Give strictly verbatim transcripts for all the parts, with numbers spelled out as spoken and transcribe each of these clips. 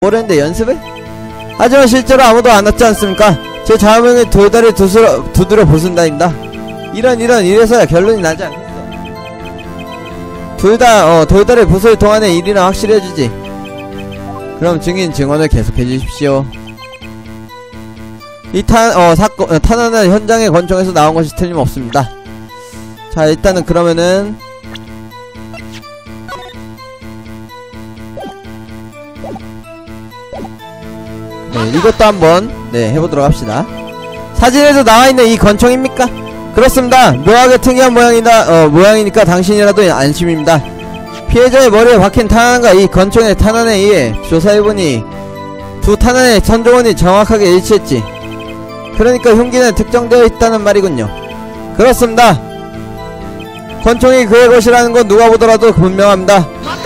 뭐랬는데 연습을? 하지만 실제로 아무도 안 왔지 않습니까? 제 자음형이 돌다리 두드려, 두드려 부순다입니다. 이런 이런 이래서야 결론이 나지 않겠어. 둘다 어 돌다리 부술 동안의 일이나 확실히 해주지. 그럼 증인 증언을 계속해 주십시오. 이 탄, 어, 사건, 어, 탄원은 현장의 권총에서 나온 것이 틀림없습니다. 자, 일단은 그러면은, 네, 이것도 한번, 네, 해보도록 합시다. 사진에도 나와있는 이 권총입니까? 그렇습니다. 묘하게 특이한 모양이다, 어, 모양이니까 당신이라도 안심입니다. 피해자의 머리에 박힌 탄환과 이 권총의 탄환에 의해 조사해보니, 두 탄환의 선종원이 정확하게 일치했지. 그러니까 흉기는 특정되어 있다는 말이군요. 그렇습니다. 권총이 그의 것이라는 건 누가 보더라도 분명합니다.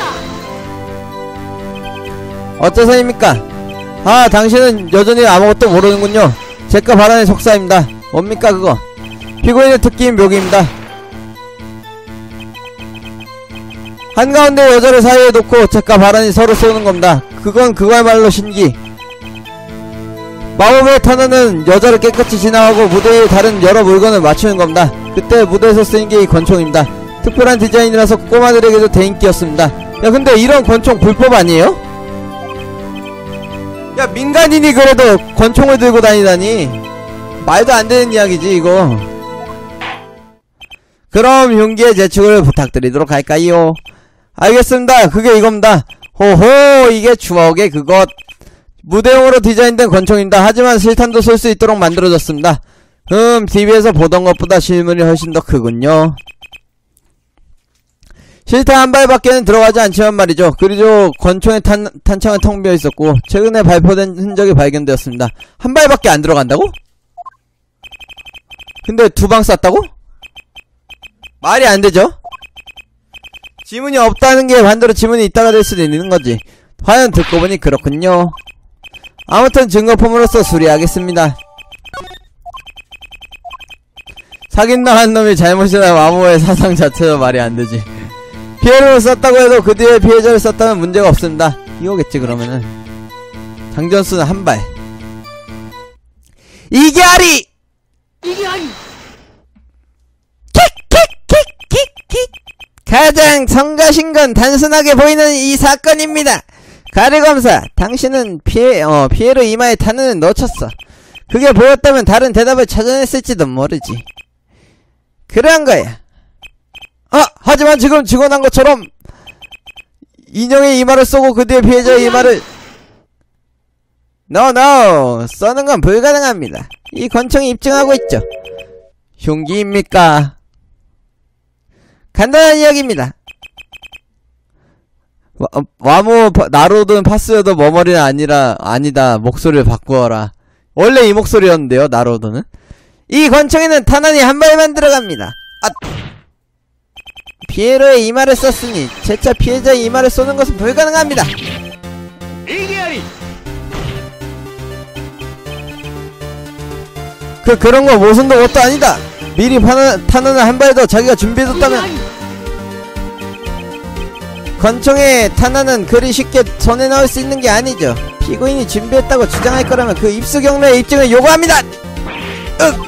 어째서입니까? 아, 당신은 여전히 아무것도 모르는군요. 제가 바라는 속사입니다. 뭡니까 그거? 피고인의 특기인 묘기입니다. 한가운데 여자를 사이에 놓고 제가 바라니 서로 쏘는 겁니다. 그건 그거야말로 신기. 마법의 탄환은 여자를 깨끗이 진화하고 무대 위에 다른 여러 물건을 맞추는 겁니다. 그때 무대에서 쓰인 게 이 권총입니다. 특별한 디자인이라서 꼬마들에게도 대인기였습니다. 야, 근데 이런 권총 불법 아니에요? 야, 민간인이 그래도 권총을 들고 다니다니 말도 안 되는 이야기지 이거. 그럼 흉기의 제축을 부탁드리도록 할까요? 알겠습니다. 그게 이겁니다. 호호, 이게 추억의 그것. 무대용으로 디자인된 권총입니다. 하지만 실탄도 쏠 수 있도록 만들어졌습니다. 음, 티비에서 보던 것보다 실물이 훨씬 더 크군요. 실탄 한 발밖에는 들어가지 않지만 말이죠. 그리고 권총의 탄, 탄창은 텅 비어 있었고 최근에 발포된 흔적이 발견되었습니다. 한 발밖에 안 들어간다고? 근데 두 방 쐈다고? 말이 안 되죠? 지문이 없다는 게 반대로 지문이 있다가 될 수도 있는 거지. 과연 듣고 보니 그렇군요. 아무튼 증거품으로서 수리하겠습니다. 사귄다한 놈이 잘못이라 마모의 사상 자체도 말이 안 되지. 피해를 썼다고 해도 그 뒤에 피해자를 썼다면 문제가 없습니다. 이거겠지 그러면은. 장전수는 한 발. 이게 아리! 이게 아리! 킥킥킥킥킥! 가장 성가신 건 단순하게 보이는 이 사건입니다. 가르검사, 당신은 피해, 어, 피해로 이마에 탄환을 놓쳤어. 그게 보였다면 다른 대답을 찾아냈을지도 모르지. 그런 거야. 아, 하지만 지금 증언한 것처럼 인형의 이마를 쏘고 그 뒤에 피해자의 이마를 노, 노! 쏘는 건 불가능합니다. 이 권총이 입증하고 있죠. 흉기입니까? 간단한 이야기입니다. 와, 와모 나로든 파스여도 머머리는 아니라 아니다. 목소리를 바꾸어라. 원래 이 목소리였는데요. 나로드는 이 권총에는 탄환이 한 발만 들어갑니다. 아, 피에로의 이마를 썼으니 재차 피해자의 이마를 쏘는 것은 불가능합니다. 이게아리! 그 그런거 모순도 것도 아니다. 미리 탄환, 탄환을 한 발 더 자기가 준비해뒀다면. 권총의 탄환은 그리 쉽게 손에 넣을 수 있는 게 아니죠. 피고인이 준비했다고 주장할 거라면 그 입수 경로의 입증을 요구합니다. 윽!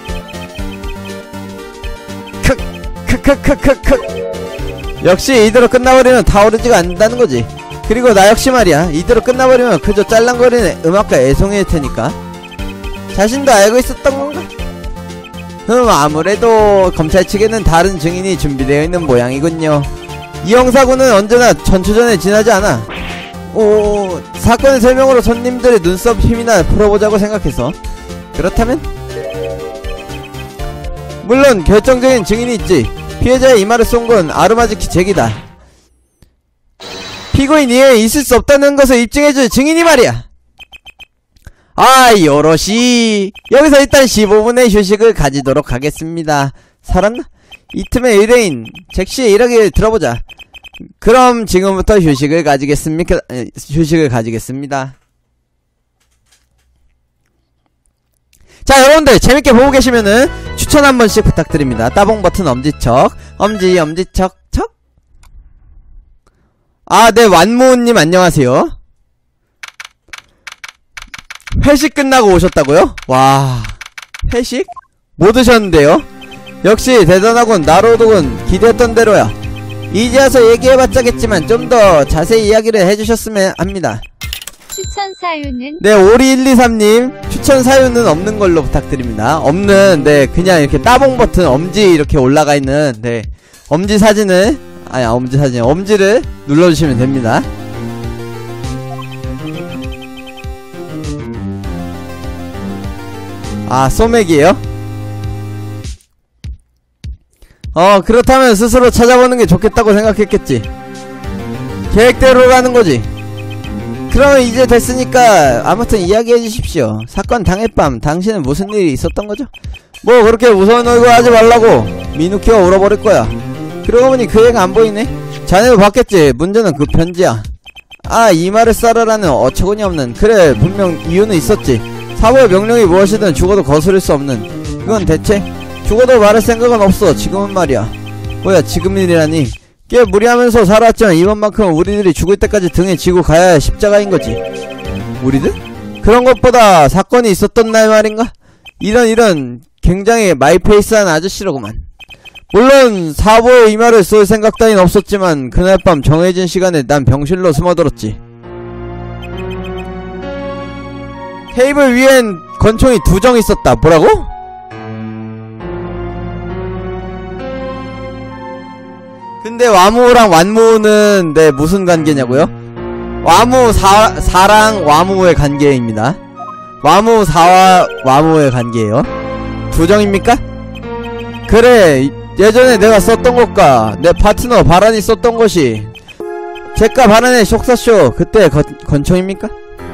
크크크크크크. 역시 이대로 끝나버리면 다오르지가 않는다는 거지. 그리고 나 역시 말이야. 이대로 끝나버리면 그저 짤랑거리는 음악가 애송이일 테니까. 자신도 알고 있었던 건가? 음, 아무래도 검찰 측에는 다른 증인이 준비되어 있는 모양이군요. 이 형사고는 언제나 전초전에 지나지 않아. 오, 사건의 설명으로 손님들의 눈썹 힘이나 풀어보자고 생각해서. 그렇다면? 물론 결정적인 증인이 있지. 피해자의 이마를 쏜 건 아르마즈키 잭이다. 피고인 이에 있을 수 없다는 것을 입증해줄 증인이 말이야. 아, 요러시. 여기서 일단 십오 분의 휴식을 가지도록 하겠습니다. 살았나? 이 틈에 의뢰인 잭씨의 이야기를 들어보자. 그럼 지금부터 휴식을 가지겠습니까? 휴식을 가지겠습니다. 자, 여러분들 재밌게 보고 계시면은 추천 한 번씩 부탁드립니다. 따봉 버튼 엄지척, 엄지 엄지척 척. 아, 네, 완무님 안녕하세요. 회식 끝나고 오셨다고요? 와, 회식? 뭐 드셨는데요? 역시 대단하군. 나로독은 기대했던 대로야. 이제 와서 얘기해봤자겠지만 좀 더 자세히 이야기를 해주셨으면 합니다. 추천 사유는? 네, 오리일이삼님 추천 사유는 없는 걸로 부탁드립니다. 없는, 네, 그냥 이렇게 따봉 버튼 엄지 이렇게 올라가 있는, 네, 엄지 사진을, 아니, 엄지 사진, 엄지를 눌러주시면 됩니다. 아, 소맥이에요? 어, 그렇다면 스스로 찾아보는 게 좋겠다고 생각했겠지. 계획대로 가는 거지. 그러면 이제 됐으니까 아무튼 이야기해 주십시오. 사건 당일 밤 당신은 무슨 일이 있었던 거죠? 뭐 그렇게 무서운 얼굴 하지 말라고. 미누키가 울어버릴 거야. 그러고 보니 그 애가 안 보이네. 자네도 봤겠지. 문제는 그 편지야. 아, 이 말을 썰으라는 어처구니 없는. 그래, 분명 이유는 있었지. 사부의 명령이 무엇이든 죽어도 거스를 수 없는. 그건 대체 죽어도 말할 생각은 없어. 지금은 말이야. 뭐야, 지금이라니. 꽤 무리하면서 살았지만 이번만큼은 우리들이 죽을 때까지 등에 지고 가야 할 십자가인 거지. 우리들? 그런 것보다 사건이 있었던 날 말인가? 이런 이런 굉장히 마이페이스한 아저씨로구만. 물론 사부의 이 말을 쏠 생각 따윈 없었지만 그날 밤 정해진 시간에 난 병실로 숨어들었지. 테이블 위엔 권총이 두 정 있었다. 뭐라고? 근데 와무랑 완무는 네 무슨 관계냐고요? 와무 사, 사랑 와무의 관계입니다. 와무 사와 와무의 관계예요. 두정입니까? 그래, 예전에 내가 썼던 것과 내 파트너 바란이 썼던 것이 제과 바란의 속사쇼 그때 건, 권총입니까?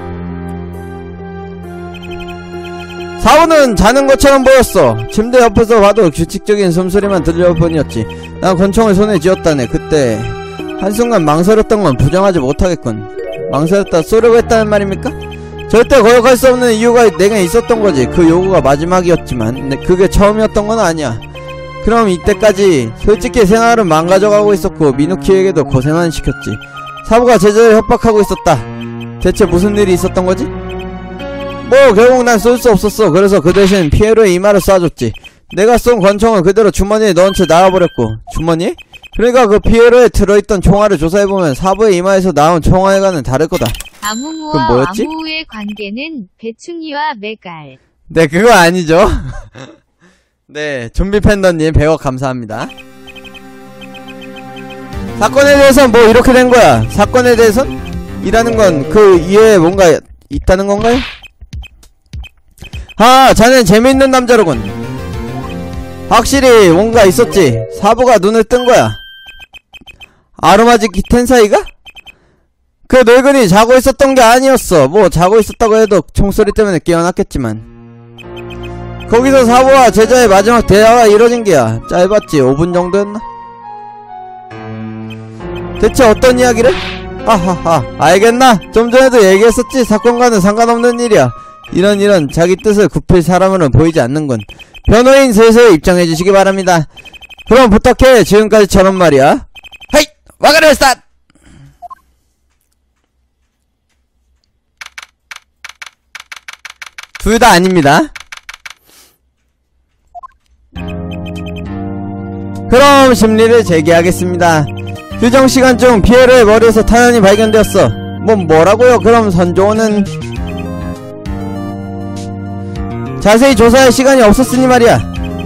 사부는 자는 것처럼 보였어. 침대 옆에서 봐도 규칙적인 숨소리만 들릴 뿐이었지. 난 권총을 손에 쥐었다네. 그때 한순간 망설였던 건 부정하지 못하겠군. 망설였다 쏘려고 했다는 말입니까? 절대 거역할 수 없는 이유가 내가 있었던 거지. 그 요구가 마지막이었지만 그게 처음이었던 건 아니야. 그럼 이때까지 솔직히 생활은 망가져가고 있었고 미누키에게도 고생만 시켰지. 사부가 제자를 협박하고 있었다. 대체 무슨 일이 있었던 거지? 뭐 결국 난 쏠 수 없었어. 그래서 그 대신 피에로의 이마를 쏴줬지. 내가 쏜 권총을 그대로 주머니에 넣은 채 나와버렸고. 주머니? 그러니까 그 피에로에 들어있던 총알을 조사해보면 사부의 이마에서 나온 총알과는 다를 거다. 아무무와 아무우의 관계는 배충이와 메갈. 네, 그거 아니죠. 네, 좀비 팬더님 백억 감사합니다. 사건에 대해선 뭐 이렇게 된 거야. 사건에 대해선? 이라는 건 그 이외에 뭔가 있다는 건가요? 아, 자넨 재미있는 남자로군. 확실히 뭔가 있었지. 사부가 눈을 뜬 거야. 아로마지 기텐사이가? 그 늙은이 자고 있었던 게 아니었어. 뭐 자고 있었다고 해도 총소리 때문에 깨어났겠지만. 거기서 사부와 제자의 마지막 대화가 이뤄진 게야. 짧았지. 오 분 정도였나? 대체 어떤 이야기를? 하하하, 알겠나? 좀 전에도 얘기했었지. 사건과는 상관없는 일이야. 이런 이런 자기 뜻을 굽힐 사람으로는 보이지 않는군. 변호인 슬슬 입장해주시기 바랍니다. 그럼 부탁해. 지금까지처럼 말이야. 하이! 와가르 스타트! 둘 다 아닙니다. 그럼 심리를 제기하겠습니다. 규정시간 중 피에로의 머리에서 탄환이 발견되었어. 뭐 뭐라고요? 그럼 선조는 자세히 조사할 시간이 없었으니 말이야.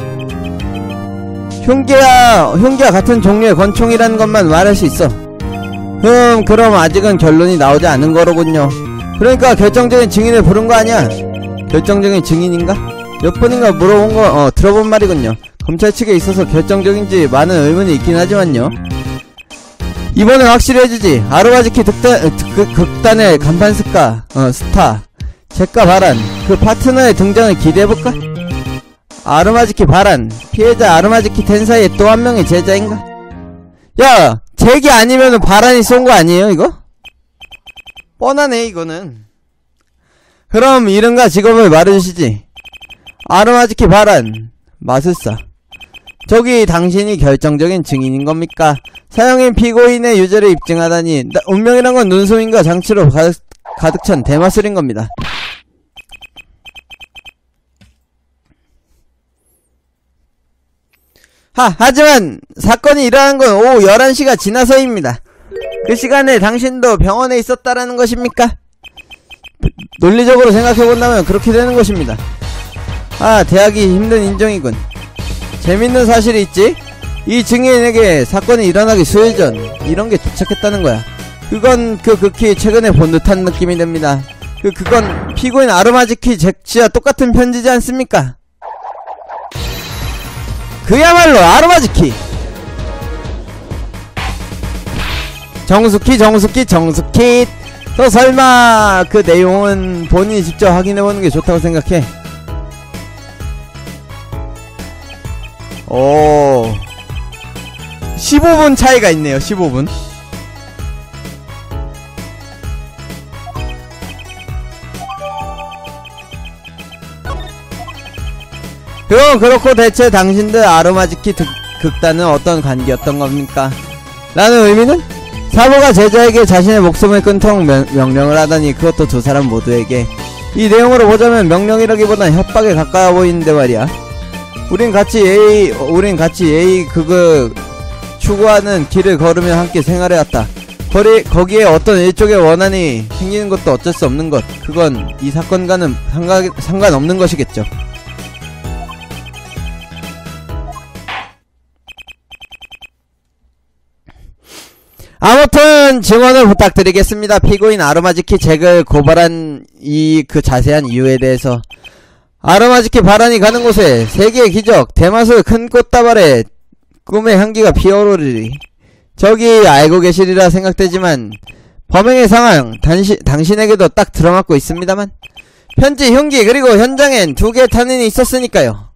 흉기와 흉기와 같은 종류의 권총이라는 것만 말할 수 있어. 흠, 그럼 아직은 결론이 나오지 않은 거로군요. 그러니까 결정적인 증인을 부른 거 아니야? 결정적인 증인인가? 몇 번인가 물어본 거, 어, 들어본 말이군요. 검찰 측에 있어서 결정적인지 많은 의문이 있긴 하지만요. 이번엔 확실히 해주지. 아로마지키 득단, 그, 극단의 간판 스카, 어, 스타. 제과 바란. 그 파트너의 등장을 기대해볼까? 아로마지키 바란. 피해자 아로마지키 텐사이의 또 한 명의 제자인가? 야! 잭이 아니면은 바란이 쏜 거 아니에요, 이거? 뻔하네, 이거는. 그럼 이름과 직업을 말해주시지. 아로마지키 바란. 마술사. 저기 당신이 결정적인 증인인 겁니까? 사형인 피고인의 유죄를 입증하다니. 나, 운명이란 건 눈송임과 장치로 가득, 가득 찬 대마술인 겁니다. 하, 하지만 사건이 일어난 건 오후 열한 시가 지나서입니다. 그 시간에 당신도 병원에 있었다라는 것입니까? 논리적으로 생각해본다면 그렇게 되는 것입니다. 아, 대하기 힘든 인정이군. 재밌는 사실이 있지? 이 증인에게 사건이 일어나기 수일 전 이런 게 도착했다는 거야. 그건 그 극히 최근에 본 듯한 느낌이 듭니다. 그 그건 피고인 아르마즈키 잭씨와 똑같은 편지지 않습니까? 그야말로 아르마즈키! 정숙히 정숙히 정숙히. 너 설마 그 내용은 본인이 직접 확인해보는 게 좋다고 생각해? 오, 십오 분 차이가 있네요. 십오 분. 그럼 그렇고 대체 당신들 아르마즈키 극단은 어떤 관계였던 겁니까? 라는 의미는 사부가 제자에게 자신의 목숨을 끊도록 명, 명령을 하다니, 그것도 두 사람 모두에게. 이 내용으로 보자면 명령이라기보단 협박에 가까워 보이는데 말이야. 우린 같이 예의, 우린 같이 예의 그거 추구하는 길을 걸으며 함께 생활해왔다. 거리, 거기에 어떤 일종의 원한이 생기는 것도 어쩔 수 없는 것. 그건 이 사건과는 상관, 상관없는 것이겠죠. 아무튼 증언을 부탁드리겠습니다. 피고인 아르마즈키 잭을 고발한 이 그 자세한 이유에 대해서. 아르마즈키 바란이 가는 곳에 세계의 기적 대마술 큰 꽃다발에 꿈의 향기가 피어오르리. 저기 알고 계시리라 생각되지만 범행의 상황 당시, 당신에게도 딱 들어맞고 있습니다만, 편지, 흉기, 그리고 현장엔 두 개의 탄인이 있었으니까요.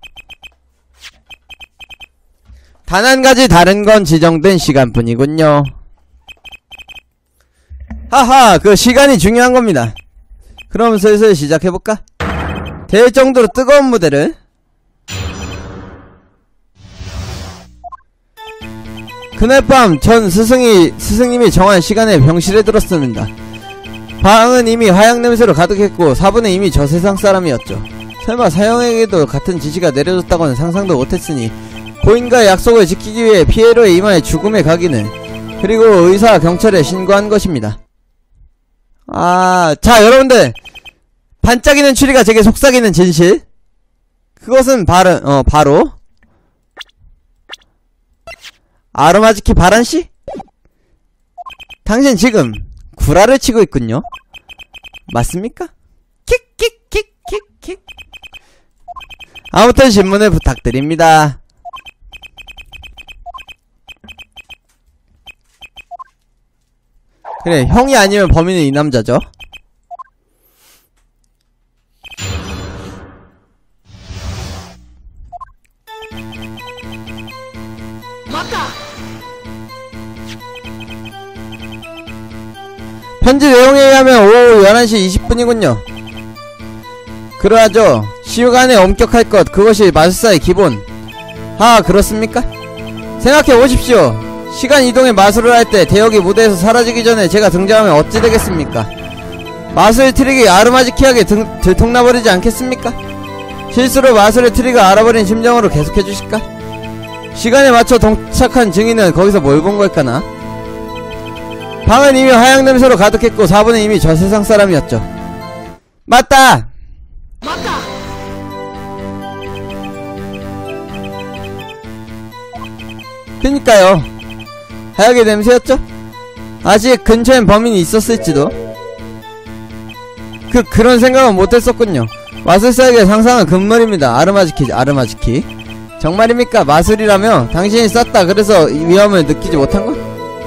단 한 가지 다른 건 지정된 시간뿐이군요. 하하, 그 시간이 중요한 겁니다. 그럼 슬슬 시작해볼까? 될 정도로 뜨거운 무대를. 그날 밤 전 스승이, 스승님이 정한 시간에 병실에 들었습니다. 방은 이미 화약 냄새로 가득했고 사부는 이미 저 세상 사람이었죠. 설마 사형에게도 같은 지시가 내려졌다고는 상상도 못했으니 고인과의 약속을 지키기 위해 피에로의 이마에 죽음의 각인을, 그리고 의사, 경찰에 신고한 것입니다. 아, 자 여러분들, 반짝이는 추리가 제게 속삭이는 진실, 그것은 바로 어 바로 아르마즈키 바란씨? 당신 지금 구라를 치고 있군요. 맞습니까? 킥킥킥킥킥. 아무튼 신문을 부탁드립니다. 그래, 형이 아니면 범인은 이 남자죠. 맞다. 편지 내용에 의하면 오후 열한 시 이십 분이군요. 그러하죠. 시간에 엄격할 것, 그것이 마술사의 기본. 아, 그렇습니까? 생각해 보십시오. 시간 이동의 마술을 할 때 대역이 무대에서 사라지기 전에 제가 등장하면 어찌 되겠습니까? 마술 트릭이 아르마즈키에게 등, 들통나버리지 않겠습니까? 실수로 마술의 트릭을 알아버린 심정으로 계속해 주실까? 시간에 맞춰 도착한 증인은 거기서 뭘 본 걸까나? 방은 이미 화약 냄새로 가득했고 사부는 이미 저 세상 사람이었죠. 맞다! 맞다. 그니까요. 화약의 냄새였죠? 아직 근처엔 범인이 있었을지도. 그, 그런 생각은 못했었군요. 마술사에게 상상은 금물입니다. 아르마즈키, 아르마즈키. 정말입니까? 마술이라며? 당신이 쐈다 그래서 위험을 느끼지 못한 건?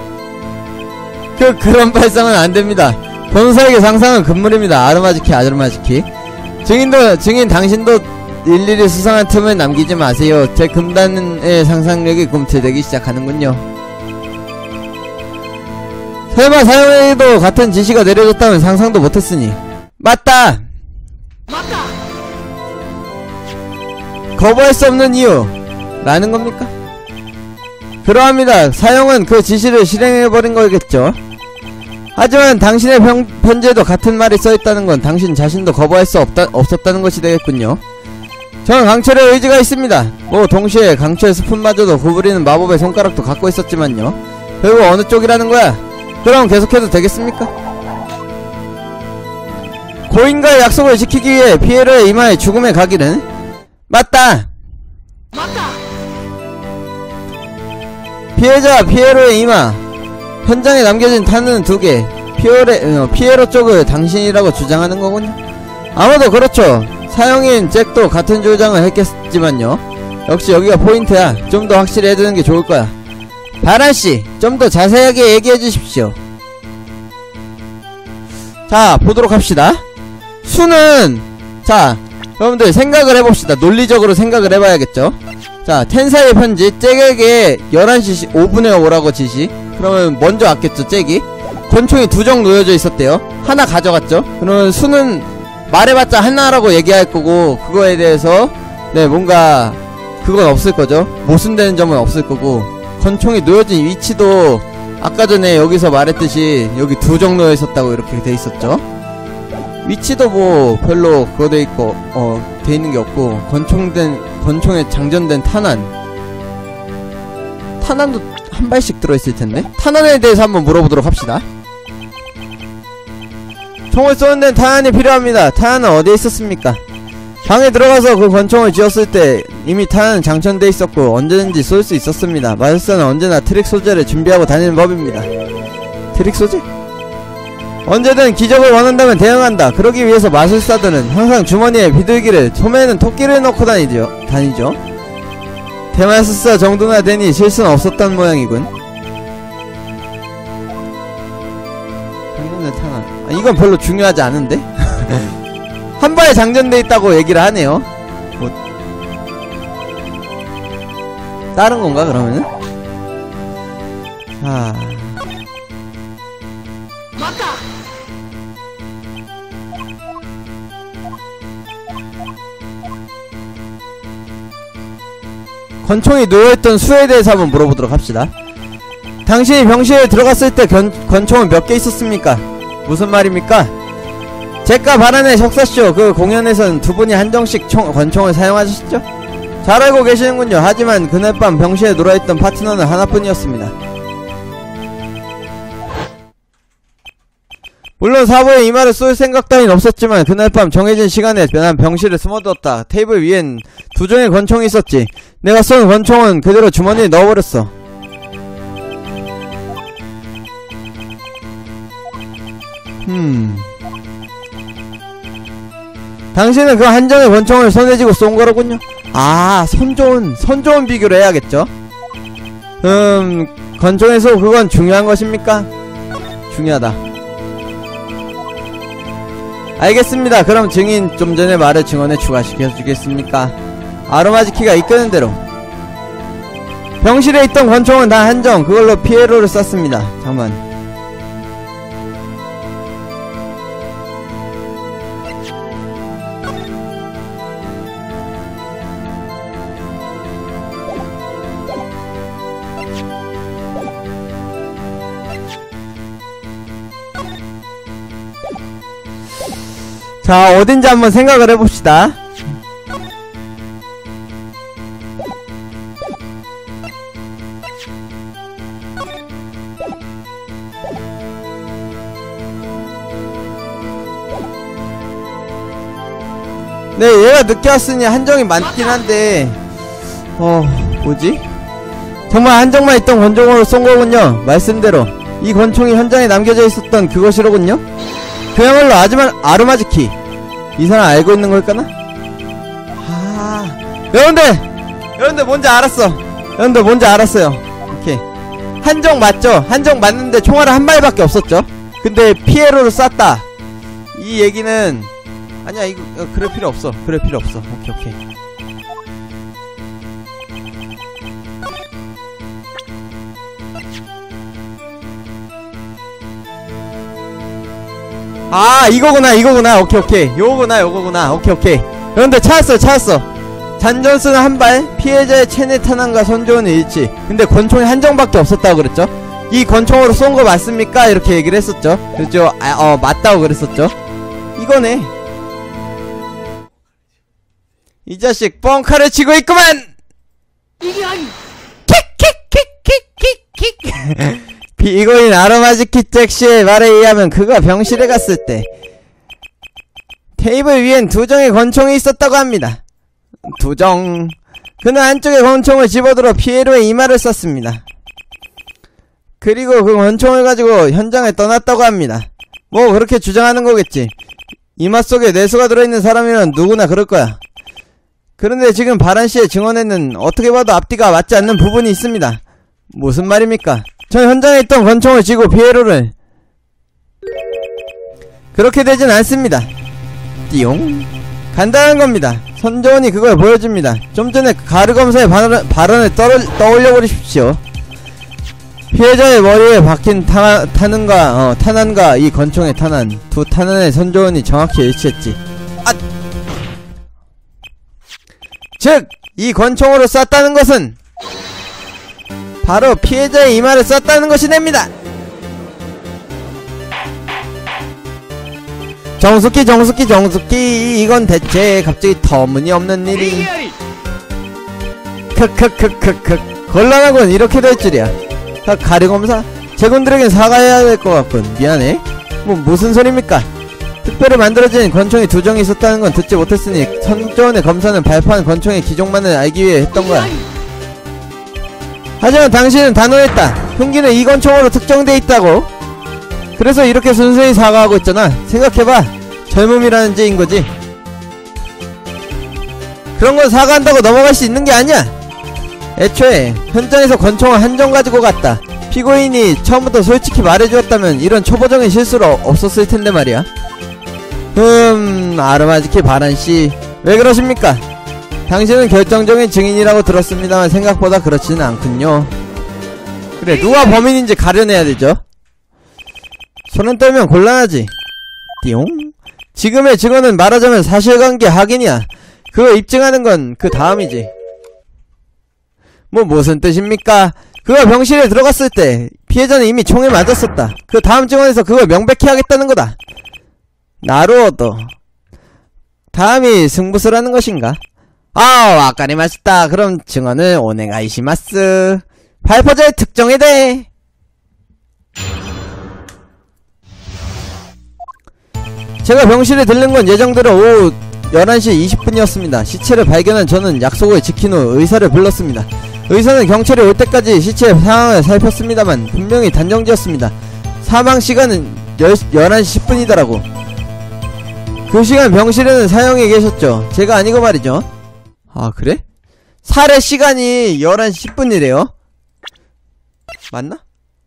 그, 그런 발상은 안됩니다. 본사에게 상상은 금물입니다. 아르마즈키, 아르마즈키. 증인도, 증인 당신도 일일이 수상한 틈을 남기지 마세요. 제 금단의 상상력이 꿈틀대기 시작하는군요. 설마 사형에게도 같은 지시가 내려졌다면 상상도 못했으니. 맞다! 맞다. 거부할 수 없는 이유 라는 겁니까? 그러합니다. 사형은 그 지시를 실행해버린 거겠죠. 하지만 당신의 편, 편지에도 같은 말이 써있다는 건 당신 자신도 거부할 수 없다, 없었다는 것이 되겠군요. 저는 강철의 의지가 있습니다. 뭐 동시에 강철 스푼마저도 구부리는 마법의 손가락도 갖고 있었지만요. 결국 어느 쪽이라는 거야? 그럼 계속해도 되겠습니까? 고인과의 약속을 지키기 위해 피에로의 이마에 죽음의 가기는 맞다! 맞다. 피해자 피에로의 이마. 현장에 남겨진 탄은 두개. 피에로, 어, 피에로 쪽을 당신이라고 주장하는 거군요. 아마도 그렇죠. 사형인 잭도 같은 주장을 했겠지만요. 역시 여기가 포인트야. 좀 더 확실히 해두는 게 좋을 거야. 바란씨, 좀 더 자세하게 얘기해 주십시오. 자, 보도록 합시다. 수는, 자, 여러분들 생각을 해봅시다. 논리적으로 생각을 해봐야겠죠. 자, 텐사의 편지, 잭에게 열한 시 오 분에 오라고 지시. 그러면 먼저 왔겠죠, 잭이. 권총이 두 정 놓여져 있었대요. 하나 가져갔죠. 그러면 수는 말해봤자 하나라고 얘기할 거고, 그거에 대해서 네 뭔가 그건 없을 거죠. 모순되는 점은 없을 거고, 권총이 놓여진 위치도 아까 전에 여기서 말했듯이 여기 두 정 놓여 있었다고 이렇게 돼 있었죠. 위치도 뭐 별로 그거 돼 있고 어 돼 있는 게 없고, 권총된 권총에 장전된 탄환 탄환도 한 발씩 들어있을 텐데. 탄환에 대해서 한번 물어보도록 합시다. 총을 쏘는 데는 탄환이 필요합니다. 탄환은 어디에 있었습니까? 방에 들어가서 그 권총을 쥐었을 때 이미 탄환은 장전돼 있었고 언제든지 쏠 수 있었습니다. 마술사는 언제나 트릭 소재를 준비하고 다니는 법입니다. 트릭 소재? 언제든 기적을 원한다면 대응한다. 그러기 위해서 마술사들은 항상 주머니에 비둘기를, 소매에는 토끼를 넣고 다니죠. 다니죠. 대마술사 정도나 되니 실수는 없었던 모양이군. 장전된 탄환. 아, 이건 별로 중요하지 않은데? 한 발에 장전돼 있다고 얘기를 하네요. 뭐 다른 건가 그러면은? 자, 맞다. 권총이 놓여있던 수에 대해서 한번 물어보도록 합시다. 당신이 병실에 들어갔을 때 견, 권총은 몇 개 있었습니까? 무슨 말입니까? 잭과 바란의 석사쇼 그 공연에서는 두 분이 한정씩 총, 권총을 사용하셨죠? 잘 알고 계시는군요. 하지만 그날 밤 병실에 놀아있던 파트너는 하나뿐이었습니다. 물론 사부의 이마를 쏠 생각 따윈 없었지만 그날 밤 정해진 시간에 난 병실에 숨어두었다. 테이블 위엔 두 종의 권총이 있었지. 내가 쏜 권총은 그대로 주머니에 넣어버렸어. 음... 당신은 그 한정의 권총을 손에 쥐고 쏜 거로군요. 아, 선 좋은, 선 좋은 비교를 해야겠죠. 음... 권총에서 그건 중요한 것입니까? 중요하다. 알겠습니다. 그럼 증인 좀 전에 말을 증언에 추가시켜주겠습니까? 아로마지키가 이끄는 대로. 병실에 있던 권총은 단 한정. 그걸로 피에로를 쐈습니다. 잠깐만. 자, 어딘지 한번 생각을 해봅시다. 네, 얘가 늦게 왔으니 한정이 많긴 한데, 어, 뭐지? 정말 한정만 있던 권총으로 쏜 거군요. 말씀대로 이 권총이 현장에 남겨져 있었던 그것이로군요. 그야말로 아주만 아로마지키. 이 사람 알고 있는 걸까나? 아, 여러분들, 여러분들 뭔지 알았어. 여러분들 뭔지 알았어요. 오케이. 한정 맞죠? 한정 맞는데 총알은 한 발밖에 없었죠. 근데 피에로를 쐈다. 이 얘기는 아니야, 이거 어, 그럴 필요 없어. 그럴 필요 없어. 오케이 오케이. 아, 이거구나 이거구나. 오케이 오케이. 요거구나 요거구나. 오케이 오케이. 여러분들 찾았어 찾았어. 잔존스는 한발, 피해자의 체내 탄환과 손조은 일치. 근데 권총이 한정밖에 없었다고 그랬죠. 이 권총으로 쏜 거 맞습니까? 이렇게 얘기를 했었죠. 그렇죠. 아, 어 맞다고 그랬었죠. 이거네. 이 자식 뻥카를 치고 있구만! 이게 아니. 킥킥킥킥킥킥. 피고인 아로마즈키 잭씨의 말에 의하면 그가 병실에 갔을 때 테이블 위엔 두 정의 권총이 있었다고 합니다. 두 정. 그는 한쪽에 권총을 집어들어 피에로의 이마를 쐈습니다. 그리고 그 권총을 가지고 현장을 떠났다고 합니다. 뭐 그렇게 주장하는 거겠지. 이마 속에 뇌수가 들어있는 사람이면 누구나 그럴 거야. 그런데 지금 바란씨의 증언에는 어떻게 봐도 앞뒤가 맞지 않는 부분이 있습니다. 무슨 말입니까? 전 현장에 있던 권총을 쥐고 피에로를. 그렇게 되진 않습니다. 띠용. 간단한 겁니다. 선조원이 그걸 보여줍니다. 좀 전에 가르 검사의 발언, 발언을 떠올, 떠올려보십시오. 피해자의 머리에 박힌 타, 탄환과 어, 탄환과 이 권총의 탄환, 두 탄환의 선조원이 정확히 일치했지. 아! 즉! 이 권총으로 쐈다는 것은 바로 피해자의 이마를 쐈다는 것이 됩니다. 정숙기 정숙기 정숙기 이건 대체 갑자기 터무니없는 일이. 크크크크크 곤란하군. 이렇게 될 줄이야. 아, 가르검사? 제군들에겐 사과해야 될 것 같군. 미안해. 뭐 무슨 소리입니까? 특별히 만들어진 권총이 두 정이 있었다는 건 듣지 못했으니 선조원의 검사는 발표한 권총의 기종만을 알기 위해 했던 거야. 하지만 당신은 단호했다. 흉기는 이 권총으로 특정돼 있다고. 그래서 이렇게 순수히 사과하고 있잖아. 생각해봐. 젊음이라는 죄인 거지. 그런 건 사과한다고 넘어갈 수 있는 게 아니야. 애초에 현장에서 권총을 한 정 가지고 갔다. 피고인이 처음부터 솔직히 말해주었다면 이런 초보적인 실수로 없었을 텐데 말이야. 음... 아르마즈키 바란씨 왜 그러십니까? 당신은 결정적인 증인이라고 들었습니다만 생각보다 그렇지는 않군요. 그래, 누가 범인인지 가려내야 되죠. 손은 떨면 곤란하지. 띠용. 지금의 증언은 말하자면 사실관계 확인이야. 그거 입증하는 건 그 다음이지. 뭐 무슨 뜻입니까? 그가 병실에 들어갔을 때 피해자는 이미 총에 맞았었다. 그 다음 증언에서 그걸 명백히 하겠다는 거다. 나루오도 다음이 승부수라는 것인가? 아, 와까리 맛있다. 그럼 증언을 오네가이시마스. 발포자의 특정에 대해. 제가 병실에 들른 건 예정대로 오후 열한 시 이십 분이었습니다. 시체를 발견한 저는 약속을 지킨 후 의사를 불렀습니다. 의사는 경찰이 올 때까지 시체의 상황을 살폈습니다만 분명히 단정지었습니다. 사망 시간은 열한 시 십 분이더라고. 그 시간 병실에는 사형이 계셨죠. 제가 아니고 말이죠. 아, 그래? 살해 시간이 열한 시 십 분이래요? 맞나?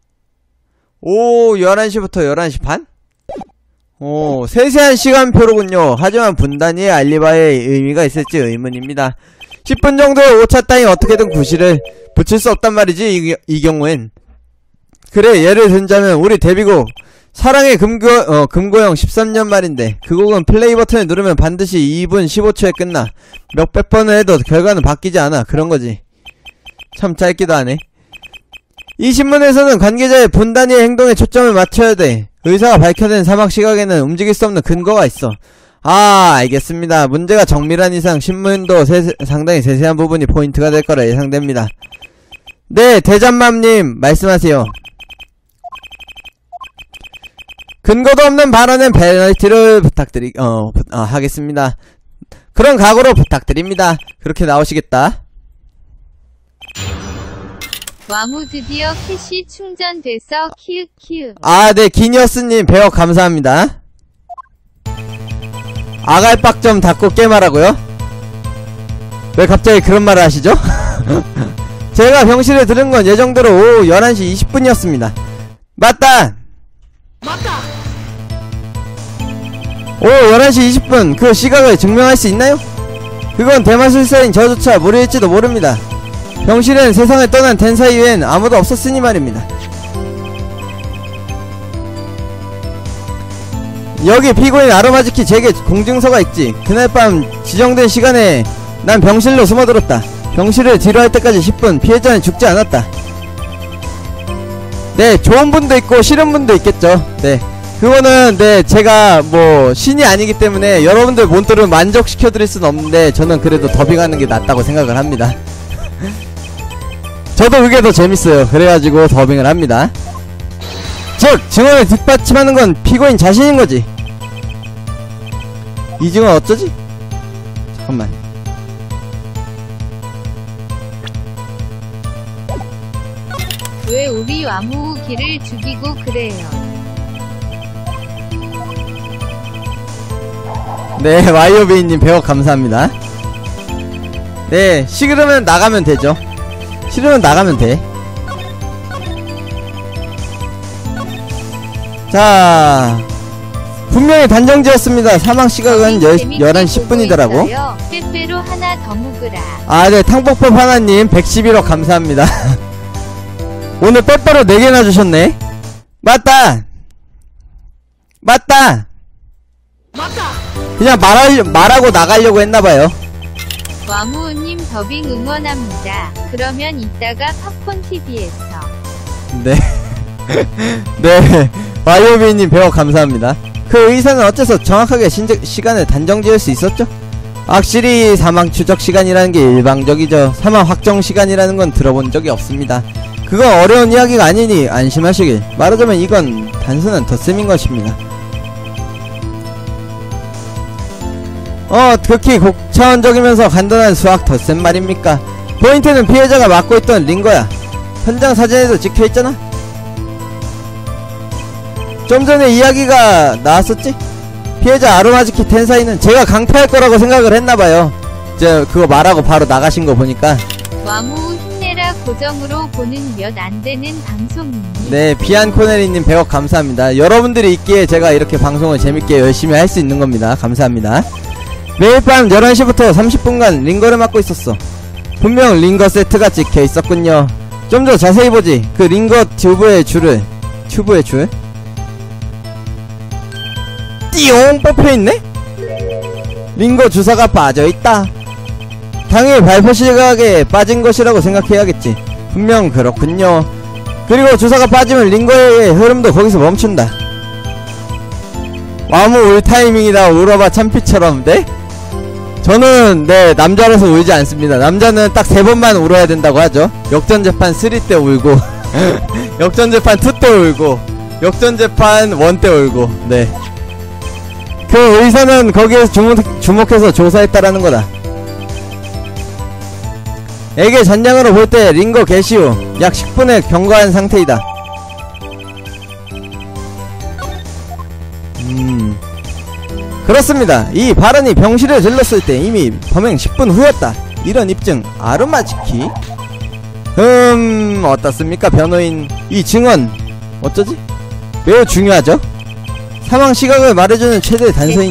오, 열한 시부터 열한 시 반? 오, 세세한 시간표로군요. 하지만 분단위의 알리바이의 의미가 있을지 의문입니다. 십 분 정도의 오차 따위 어떻게든 구실을 붙일 수 없단 말이지, 이, 이 경우엔. 그래, 예를 들자면 우리 데뷔곡 사랑의 금고, 어, 금고형 십삼 년 말인데 그 곡은 플레이 버튼을 누르면 반드시 이 분 십오 초에 끝나. 몇백 번을 해도 결과는 바뀌지 않아. 그런 거지. 참 짧기도 하네. 이 신문에서는 관계자의 분단위의 행동에 초점을 맞춰야 돼. 의사가 밝혀낸 사망 시각에는 움직일 수 없는 근거가 있어. 아, 알겠습니다. 문제가 정밀한 이상 신문도 세세, 상당히 세세한 부분이 포인트가 될 거라 예상됩니다. 네, 대장맘님 말씀하세요. 근거도 없는 발언은 페널티를 부탁드리, 어, 부, 어, 하겠습니다. 그런 각오로 부탁드립니다. 그렇게 나오시겠다. 와무 드디어 캐시 충전됐어. 키읔 키읔. 아, 네, 기니어스님 배워 감사합니다. 아갈빡 좀 닫고 게임하라고요? 왜 갑자기 그런 말을 하시죠? 제가 병실에 들은 건 예정대로 오후 열한 시 이십 분이었습니다. 맞다! 맞다! 오후 열한 시 이십 분 그 시각을 증명할 수 있나요? 그건 대마술사인 저조차 무리일지도 모릅니다. 병실엔 세상을 떠난 텐사 이외엔 아무도 없었으니 말입니다. 여기 피고인 아로마즈키 제게 공증서가 있지. 그날 밤 지정된 시간에 난 병실로 숨어들었다. 병실을 뒤로 할 때까지 십 분. 피해자는 죽지 않았다. 네, 좋은 분도 있고 싫은 분도 있겠죠. 네, 그거는 네 제가 뭐 신이 아니기 때문에 여러분들 몬토를 만족시켜드릴 순 없는데 저는 그래도 더빙하는 게 낫다고 생각을 합니다. 저도 그게 더 재밌어요. 그래가지고 더빙을 합니다. 즉 증언을 뒷받침하는 건 피고인 자신인 거지. 이 증언 어쩌지? 잠깐만. 왜 우리 와무우기를 죽이고 그래요? 네, 와이오비님 백억 감사합니다. 네, 싫으면 나가면 되죠. 싫으면 나가면 돼. 자, 분명히 단정지었습니다. 사망 시각은 열한 시 십 분이더라고. 빼빼로 하나 더 묵으라. 아, 네, 탕복법 하나님 백십일억 감사합니다. 오늘 빼빼로 네 개나 주셨네. 맞다! 맞다! 맞다. 그냥 말하려, 말하고 나가려고 했나봐요. 와무우님 더빙 응원합니다. 그러면 이따가 팝콘티비에서. 네. 네. 와이오비님 백억 감사합니다. 그 의사는 어째서 정확하게 신적, 시간을 단정 지을 수 있었죠? 확실히 사망 추적 시간이라는 게 일방적이죠. 사망 확정 시간이라는 건 들어본 적이 없습니다. 그건 어려운 이야기가 아니니 안심하시길. 말하자면 이건 단순한 덧셈인 것입니다. 어, 극히 곡차원적이면서 간단한 수학 덧셈 말입니까? 포인트는 피해자가 맡고 있던 링거야. 현장 사진에도 찍혀있잖아? 좀 전에 이야기가 나왔었지? 피해자 아로마즈키 텐사이는 제가 강퇴할 거라고 생각을 했나봐요. 저 그거 말하고 바로 나가신 거 보니까. 와무우 힘내라 고정으로 보는 몇 안 되는 방송입니다. 네, 비안코네리님 백억 감사합니다. 여러분들이 있기에 제가 이렇게 방송을 재밌게 열심히 할 수 있는 겁니다. 감사합니다. 매일 밤 열한 시부터 삼십 분간 링거를 맡고 있었어. 분명 링거 세트가 찍혀 있었군요. 좀 더 자세히 보지. 그 링거 튜브의 줄을 튜브의 줄? 띠용 뽑혀있네? 링거 주사가 빠져있다. 당일 발포 시각에 빠진 것이라고 생각해야겠지. 분명 그렇군요. 그리고 주사가 빠지면 링거의 흐름도 거기서 멈춘다. 와무 울 타이밍이다. 울어봐 참피처럼. 네? 저는 네 남자라서 울지 않습니다. 남자는 딱 세 번만 울어야 된다고 하죠. 역전재판 삼 때 울고 역전재판 이 때 울고 역전재판 일 때 울고. 네, 그 의사는 거기에서 주목, 주목해서 조사했다라는 거다. 에게 전장으로 볼 때 링거 개시 후 약 십 분에 경과한 상태이다. 음 그렇습니다. 이 발언이 병실에 들렀을 때 이미 범행 십 분 후였다. 이런 입증 아로마즈키? 음 어떻습니까 변호인? 이 증언 어쩌지? 매우 중요하죠? 사망 시각을 말해주는 최대 단서이니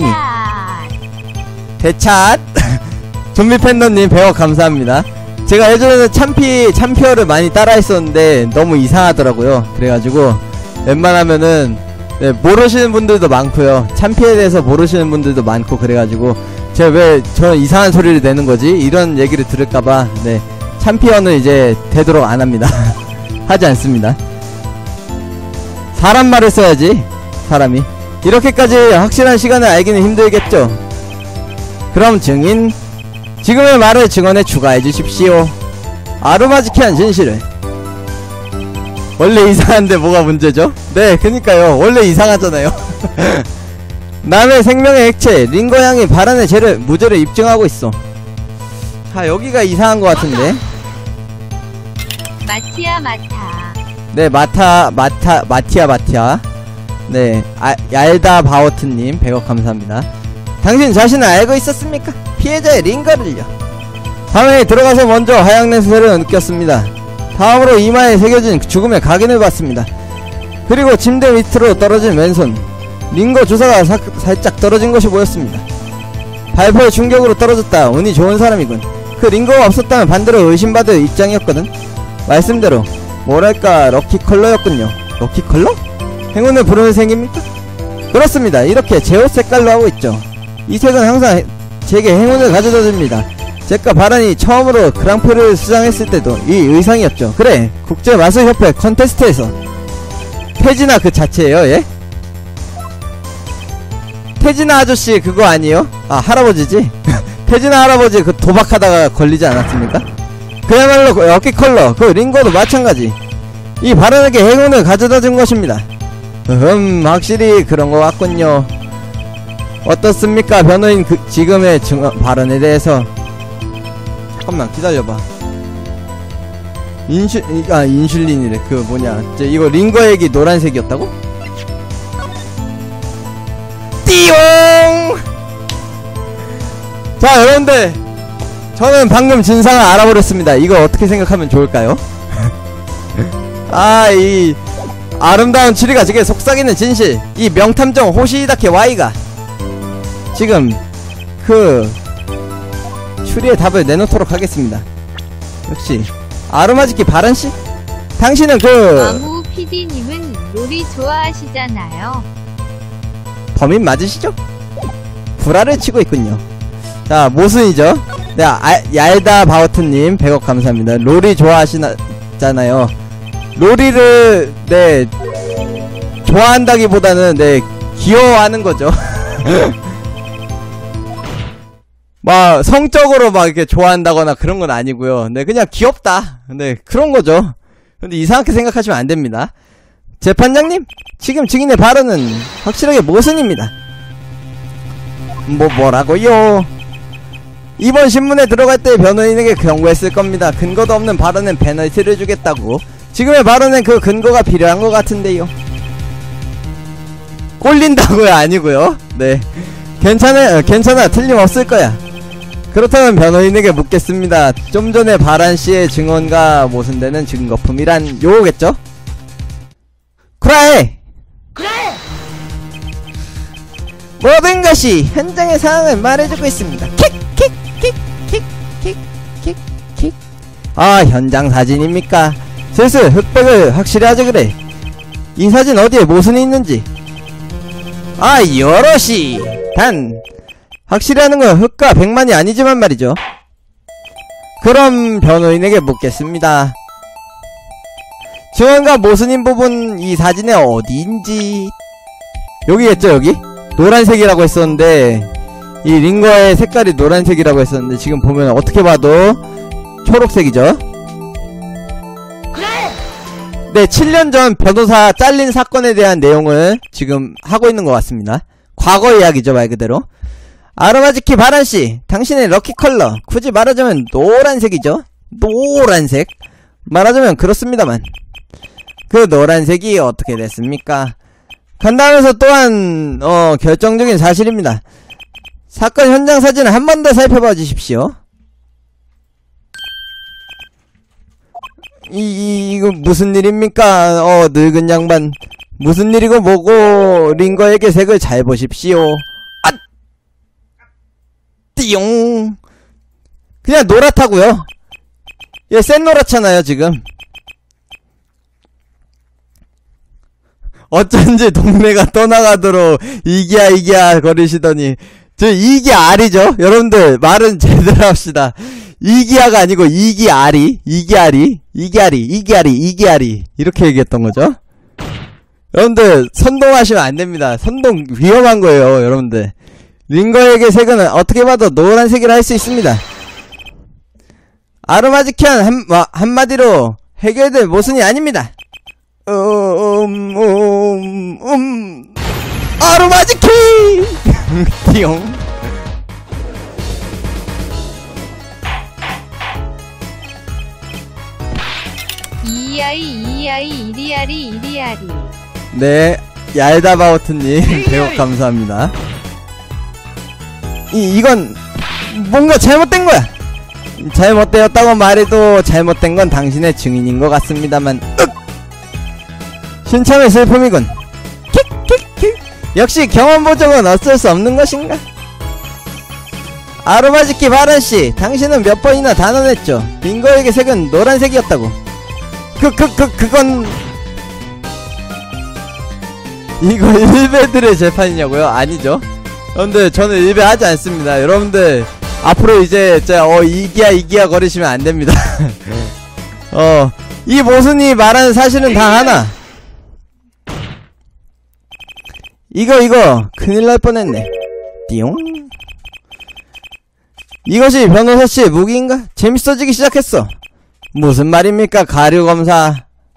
대찻! 좀비 팬더님 백억 감사합니다. 제가 예전에는 참피, 참피어를 많이 따라 했었는데 너무 이상하더라고요. 그래가지고 웬만하면은 네, 모르시는 분들도 많고요. 참피에 대해서 모르시는 분들도 많고 그래가지고 제가 왜 저 이상한 소리를 내는 거지? 이런 얘기를 들을까봐 네 참피어는 이제 되도록 안 합니다. 하지 않습니다. 사람 말을 써야지. 사람이 이렇게까지 확실한 시간을 알기는 힘들겠죠. 그럼 증인 지금의 말을 증언에 추가해 주십시오. 아로마즈키한 진실을. 원래 이상한데 뭐가 문제죠? 네 그니까요 원래 이상하잖아요. 남의 생명의 액체 링거양이 발언의 죄를 무죄를 입증하고 있어. 자 여기가 이상한 것 같은데. 마티아 마타. 네 마타 마타 마티아 마티아. 네 아, 얄다 바오트님 백억 감사합니다. 당신 자신은 알고 있었습니까? 피해자의 링거를요. 방에 들어가서 먼저 하양 냄새를 느꼈습니다. 다음으로 이마에 새겨진 죽음의 각인을 봤습니다. 그리고 침대 밑으로 떨어진 왼손 링거 주사가 사, 살짝 떨어진 것이 보였습니다. 발포의 충격으로 떨어졌다. 운이 좋은 사람이군. 그 링거가 없었다면 반대로 의심받을 입장이었거든. 말씀대로 뭐랄까 럭키 컬러였군요. 럭키 컬러? 행운을 부르는 색입니까? 그렇습니다. 이렇게 제 옷 색깔로 하고 있죠. 이 색은 항상 제게 행운을 가져다 줍니다. 제가 발언이 처음으로 그랑프를 수상했을 때도 이 의상이었죠. 그래 국제마술협회 컨테스트에서 패지나 그 자체예요. 예? 태진아 아저씨 그거 아니에요? 아 할아버지지? 태진아 할아버지 그 도박하다가 걸리지 않았습니까? 그야말로 그 어깨 컬러 그 링거도 마찬가지. 이 발언에게 행운을 가져다 준 것입니다. 음 확실히 그런 것 같군요. 어떻습니까 변호인 그 지금의 증언 발언에 대해서. 잠깐만 기다려봐. 인슐 아 인슐린이래. 그 뭐냐 이제 이거 링거 액이 노란색이었다고? 띠용. 자 여러분들 저는 방금 진상을 알아버렸습니다. 이거 어떻게 생각하면 좋을까요? 아 이 아름다운 추리가 저게 속삭이는 진실. 이 명탐정 호시다케 Y가 지금 그 추리의 답을 내놓도록 하겠습니다. 역시 아로마즈키 바른씨? 당신은 그 아무 피디님은 롤이 좋아하시잖아요. 범인 맞으시죠? 불화를 치고 있군요. 자 모순이죠. 네 아, 얄다 바우트님 백억 감사합니다. 롤이 좋아하시잖아요. 롤이를 네 좋아한다기보다는 네 귀여워하는 거죠. 막 성적으로 막 이렇게 좋아한다거나 그런 건 아니고요. 네 그냥 귀엽다. 네 그런 거죠. 근데 이상하게 생각하시면 안 됩니다. 재판장님 지금 증인의 발언은 확실하게 모순입니다. 뭐 뭐라고요? 이번 신문에 들어갈 때 변호인에게 경고했을 겁니다. 근거도 없는 발언은 페널티를 주겠다고. 지금의 발언엔 그 근거가 필요한 것 같은데요. 꼴린다고요? 아니고요. 네 괜찮아 괜찮아 틀림없을 거야. 그렇다면 변호인에게 묻겠습니다. 좀 전에 바란씨의 증언과 모순되는 증거품이란 요거겠죠? 그래! 그래! 모든 것이 현장의 상황을 말해주고 있습니다. 킥! 킥! 킥! 킥! 킥! 킥! 킥! 아 현장 사진입니까? 슬슬 흑백을 확실히 하자 그래. 이 사진 어디에 모순이 있는지. 아 여럿이 단 확실히 하는 건 흑과 백만이 아니지만 말이죠. 그럼 변호인에게 묻겠습니다. 증언과 모순인 부분 이 사진의 어디인지. 여기겠죠 여기? 노란색이라고 했었는데 이 링거의 색깔이 노란색이라고 했었는데 지금 보면 어떻게 봐도 초록색이죠. 그래! 네 칠 년 전 변호사 잘린 사건에 대한 내용을 지금 하고 있는 것 같습니다. 과거 이야기죠 말 그대로. 아로마즈키 바란씨 당신의 럭키 컬러 굳이 말하자면 노란색이죠. 노란색 말하자면 그렇습니다만 그 노란색이 어떻게 됐습니까? 간다면서 또한 어 결정적인 사실입니다. 사건 현장 사진을 한 번 더 살펴봐 주십시오. 이, 이 이거 무슨 일입니까? 어 늙은 양반 무슨 일이고 뭐고 링거에게 색을 잘 보십시오. 아! 띠용 그냥 노랗다고요. 얘 센 노랗잖아요 지금. 어쩐지 동네가 떠나가도록 이기야 이기야 거리시더니 저 이기알이죠. 여러분들 말은 제대로 합시다. 이기야가 아니고 이기알이 이기알이 이기알이 이기알이 이기알이 이렇게 얘기했던 거죠. 여러분들 선동하시면 안됩니다. 선동 위험한 거예요 여러분들. 링거에게 색은 어떻게 봐도 노란색이라 할 수 있습니다. 아로마즈키한 한, 한마디로 해결될 모순이 아닙니다. 음, 음, 음, 아로마즈키! 띠용. 이이아이 이이아이 이리아리 이리아리. 네, 얄다바오트님 배역 감사합니다. 이, 이건 뭔가 잘못된 거야. 잘못되었다고 말해도 잘못된 건 당신의 증인인 것 같습니다만 윽! 신참의 슬픔이군. 킥킥킥. 역시 경험 보정은 어쩔 수 없는 것인가? 아로마즈키 바란씨 당신은 몇 번이나 단언했죠. 링거에게 색은 노란색이었다고. 그 그 그 그건 이거 일베들의 재판이냐고요? 아니죠. 여러분들 저는 일베하지 않습니다. 여러분들 앞으로 이제 자, 어 이기야 이기야 거리시면 안됩니다. 어 이 모순이 말하는 사실은 다 하나. 이거 이거 큰일 날 뻔했네. 띠용. 이것이 변호사씨의 무기인가? 재밌어지기 시작했어. 무슨 말입니까, 가류검사?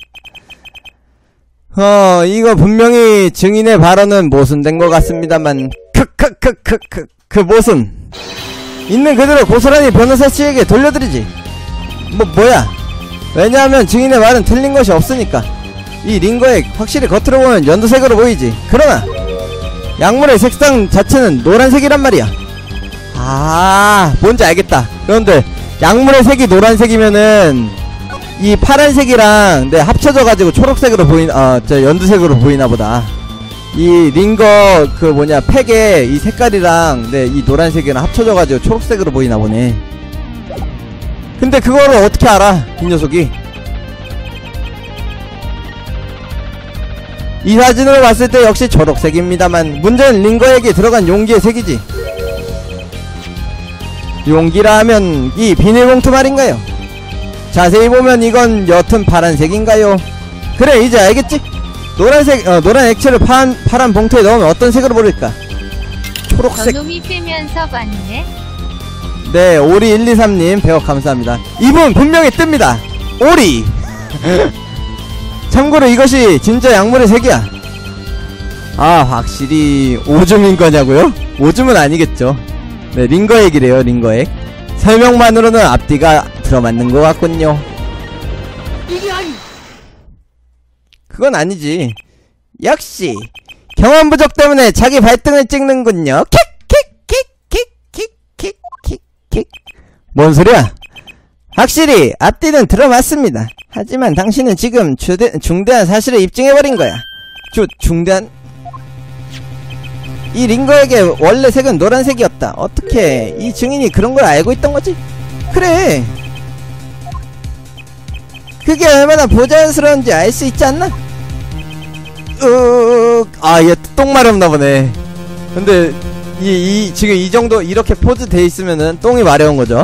어, 이거 분명히 증인의 발언은 모순된 것 같습니다만, 크크크크크, 그 모순. 있는 그대로 고스란히 변호사씨에게 돌려드리지. 뭐, 뭐야. 왜냐하면 증인의 말은 틀린 것이 없으니까. 이 링거액, 확실히 겉으로 보면 연두색으로 보이지. 그러나, 약물의 색상 자체는 노란색이란 말이야. 아, 뭔지 알겠다. 그런데, 약물의 색이 노란색이면은, 이 파란색이랑 네 합쳐져가지고 초록색으로 보인 어 저 연두색으로 보이나보다. 이 링거 그 뭐냐 팩에 이 색깔이랑 네 이 노란색이랑 합쳐져가지고 초록색으로 보이나보네. 근데 그거를 어떻게 알아 이 녀석이? 이 사진으로 봤을 때 역시 초록색입니다만 문제는 링거에게 들어간 용기의 색이지. 용기라 하면 이 비닐봉투 말인가요? 자세히 보면 이건 옅은 파란색인가요? 그래, 이제 알겠지? 노란색, 어, 노란 액체를 파란, 파란 봉투에 넣으면 어떤 색으로 보일까? 초록색. 저놈이 빼면서 봤네. 네, 오리 일이삼님 배워 감사합니다. 이분 분명히 뜹니다. 오리. 참고로 이것이 진짜 약물의 색이야. 아, 확실히 오줌인 거냐고요? 오줌은 아니겠죠. 네, 링거액이래요, 링거액. 설명만으로는 앞뒤가 들어맞는 것 같군요. 이게 아니. 그건 아니지. 역시 경험 부족 때문에 자기 발등을 찍는군요. 킥킥킥킥킥킥킥킥. 뭔 소리야? 확실히 앞뒤는 들어맞습니다. 하지만 당신은 지금 주대, 중대한 사실을 입증해버린 거야. 주, 중대한... 이 링거에게 원래 색은 노란색이었다. 어떻게 이 증인이 그런 걸 알고 있던 거지? 그래, 그게 얼마나 부자연스러운지 알 수 있지 않나? 으... 아, 얘 똥 마렵나 보네. 근데 이, 이 지금 이 정도 이렇게 포즈 돼 있으면은 똥이 마려운 거죠.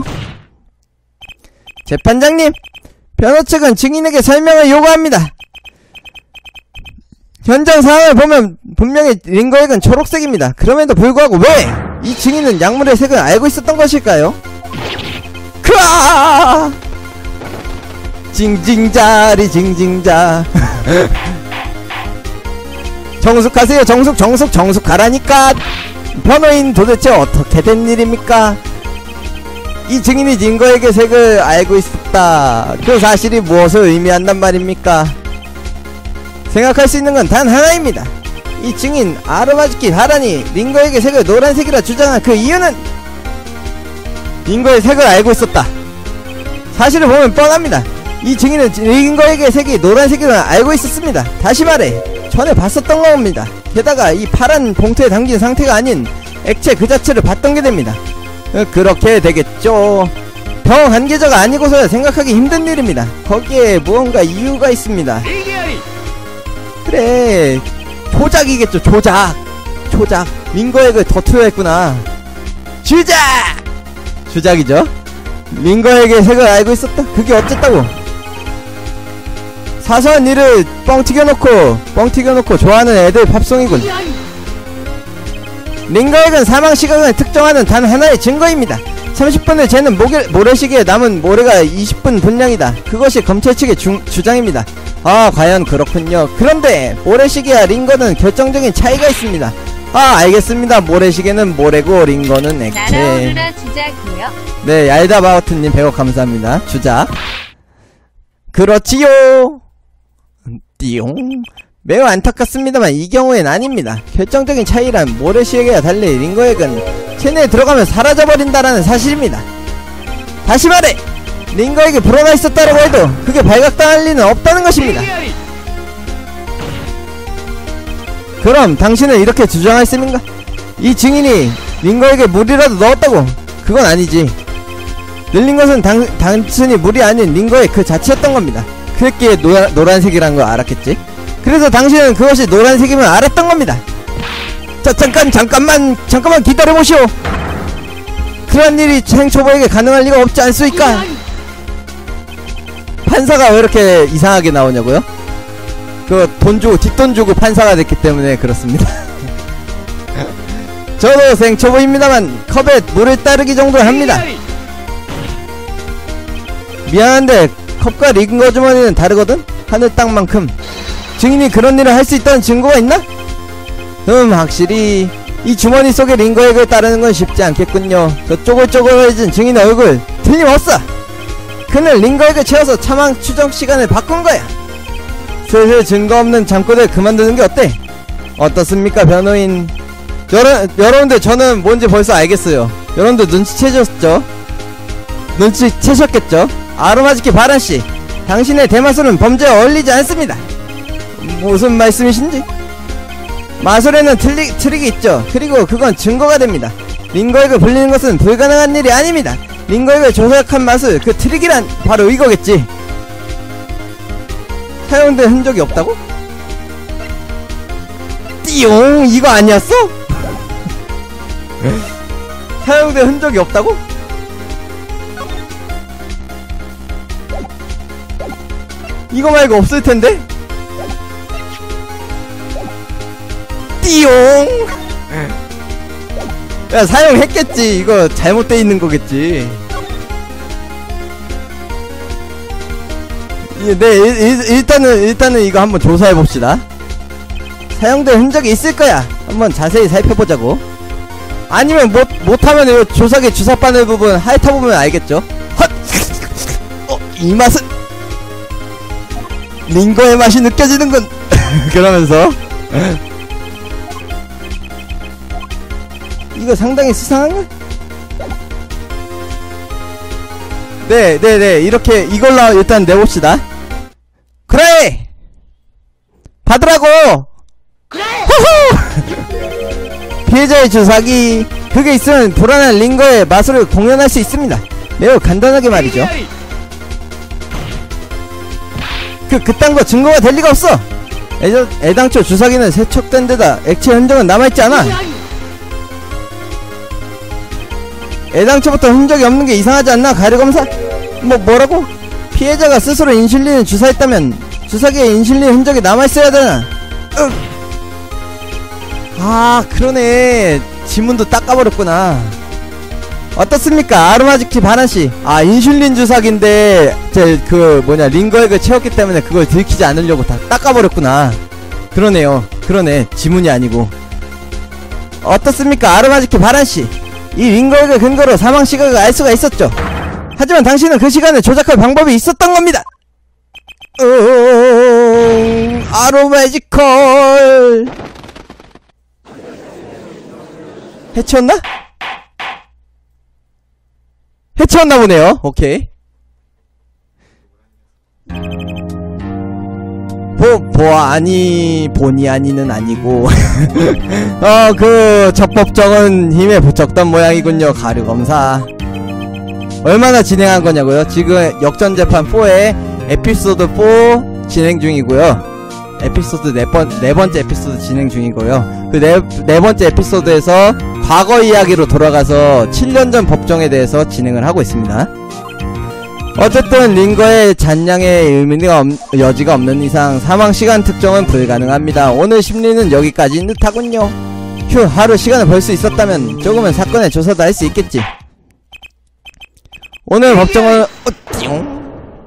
재판장님, 변호 측은 증인에게 설명을 요구합니다. 현장 상황을 보면 분명히 링거액은 초록색입니다. 그럼에도 불구하고 왜 이 증인은 약물의 색을 알고 있었던 것일까요? 크아! 징징자리 징징자. 정숙하세요. 정숙 정숙 정숙하라니까. 변호인 도대체 어떻게 된 일입니까? 이 증인이 링거액의 색을 알고 있었다. 그 사실이 무엇을 의미한단 말입니까? 생각할 수 있는 건 단 하나입니다. 이 증인 아르마즈키 하란이 링거에게 색을 노란색이라 주장한 그 이유는 링거의 색을 알고 있었다. 사실을 보면 뻔합니다. 이 증인은 링거에게 색이 노란색이라 알고 있었습니다. 다시 말해 전에 봤었던 겁니다. 게다가 이 파란 봉투에 담긴 상태가 아닌 액체 그 자체를 봤던 게 됩니다. 그렇게 되겠죠. 병 관계자가 아니고서야 생각하기 힘든 일입니다. 거기에 무언가 이유가 있습니다. 그래, 조작이겠죠. 조작 조작 링거액을 더 투여했구나. 주작! 주작이죠. 링거액의 색을 알고 있었다? 그게 어쨌다고? 사소한 일을 뻥 튀겨놓고 뻥 튀겨놓고 좋아하는 애들 팝송이군. 링거액은 사망 시각을 특정하는 단 하나의 증거입니다. 삼십 분을 재는 모래, 모래시계에 남은 모래가 이십 분 분량이다. 그것이 검찰 측의 주, 주장입니다. 아, 과연 그렇군요. 그런데 모래시계와 링거는 결정적인 차이가 있습니다. 아, 알겠습니다. 모래시계는 모래고 링거는 액체. 날아오르라 주작이요. 네, 얄다바우트님 백억 감사합니다. 주작. 그렇지요. 띠용. 매우 안타깝습니다만 이 경우엔 아닙니다. 결정적인 차이란 모래시계와 달리 링거액은 체내에 들어가면 사라져버린다라는 사실입니다. 다시 말해 링거액이 불어나 있었다라고 해도 그게 발각당할 리는 없다는 것입니다. 그럼 당신은 이렇게 주장할 셈인가? 이 증인이 링거액에 물이라도 넣었다고? 그건 아니지. 늘린 것은 당, 단순히 물이 아닌 링거액 그 자체였던 겁니다. 그랬기에 노라, 노란색이란 걸 알았겠지? 그래서 당신은 그것이 노란색임을 알았던 겁니다. 자, 잠깐 잠깐만 잠깐만 기다려보시오. 그런 일이 생초보에게 가능할 리가 없지 않습니까? 판사가 왜 이렇게 이상하게 나오냐고요? 그 돈 주고 뒷돈 주고 판사가 됐기 때문에 그렇습니다. 저도 생초보입니다만 컵에 물을 따르기 정도는 합니다. 미안한데 컵과 링거 주머니는 다르거든? 하늘 땅만큼. 증인이 그런 일을 할 수 있다는 증거가 있나? 음 확실히 이 주머니 속에 링거액을 따르는 건 쉽지 않겠군요. 저 쪼글쪼글해진 증인의 얼굴 틀림없어. 그는 링거액을 채워서 차망 추정 시간을 바꾼 거야. 슬슬 증거 없는 잠꼬대를 그만두는 게 어때? 어떻습니까 변호인? 여러, 여러분들 저는 뭔지 벌써 알겠어요. 여러분들 눈치채셨죠? 눈치채셨겠죠? 아로마즈키 바란씨, 당신의 대마술은 범죄와 어울리지 않습니다. 무슨 말씀이신지? 마술에는 틀리, 트릭이 있죠. 그리고 그건 증거가 됩니다. 링거액을 불리는 것은 불가능한 일이 아닙니다. 링거액을 조작한 마술, 그 트릭이란 바로 이거겠지. 사용된 흔적이 없다고? 띠용 이거 아니었어? 사용된 흔적이 없다고? 이거 말고 없을 텐데? 띠용! 야, 사용했겠지. 이거 잘못돼 있는 거겠지. 네, 일, 일, 일단은, 일단은 이거 한번 조사해봅시다. 사용된 흔적이 있을 거야. 한번 자세히 살펴보자고. 아니면 못, 못하면 이 조사기 주사바늘 부분 핥아보면 알겠죠? 헛! 어, 이 맛은 링거의 맛이 느껴지는군. 그러면서 이거 상당히 수상한가? 네, 네, 네. 이렇게 이걸로 일단 내봅시다. 그래! 받으라고! 그래! 후후! 피해자의 주사기. 그게 있으면 불안한 링거의 마술을 공연할 수 있습니다. 매우 간단하게 말이죠. 그, 그딴 거 증거가 될 리가 없어! 애저, 애당초 주사기는 세척된 데다 액체 흔적은 남아있지 않아. 애당초부터 흔적이 없는 게 이상하지 않나? 가려검사? 뭐 뭐라고? 피해자가 스스로 인슐린을 주사했다면 주사기에 인슐린 흔적이 남아있어야 되나? 으. 아 그러네. 지문도 닦아버렸구나. 어떻습니까 아로마즈키 바란씨. 아 인슐린 주사기인데 제 그 뭐냐 링거액을 채웠기 때문에 그걸 들키지 않으려고 다 닦아버렸구나. 그러네요. 그러네. 지문이 아니고. 어떻습니까 아로마즈키 바란씨. 이 링거액을 근거로 사망 시각을 알 수가 있었죠. 하지만 당신은 그 시간을 조작할 방법이 있었던 겁니다. 음, 아로마지컬 해치웠나? 해치웠나 보네요. 오케이. 보, 보, 아니, 본의 아니는 아니고. 어, 그, 적법적은 힘에 부쩍던 모양이군요, 가류검사. 얼마나 진행한 거냐고요? 지금 역전재판 사의 에피소드 사 진행 중이고요. 에피소드 네 번, 네 번째 에피소드 진행 중이고요. 그 네, 네 번째 에피소드에서 과거 이야기로 돌아가서 칠 년 전 법정에 대해서 진행을 하고 있습니다. 어쨌든 링거의 잔량의 의미가 없, 여지가 없는 이상 사망시간 특정은 불가능합니다. 오늘 심리는 여기까지인 듯하군요. 휴, 하루 시간을 벌 수 있었다면 조금은 사건의 조사도 할 수 있겠지. 오늘 법정은 어, 띠용.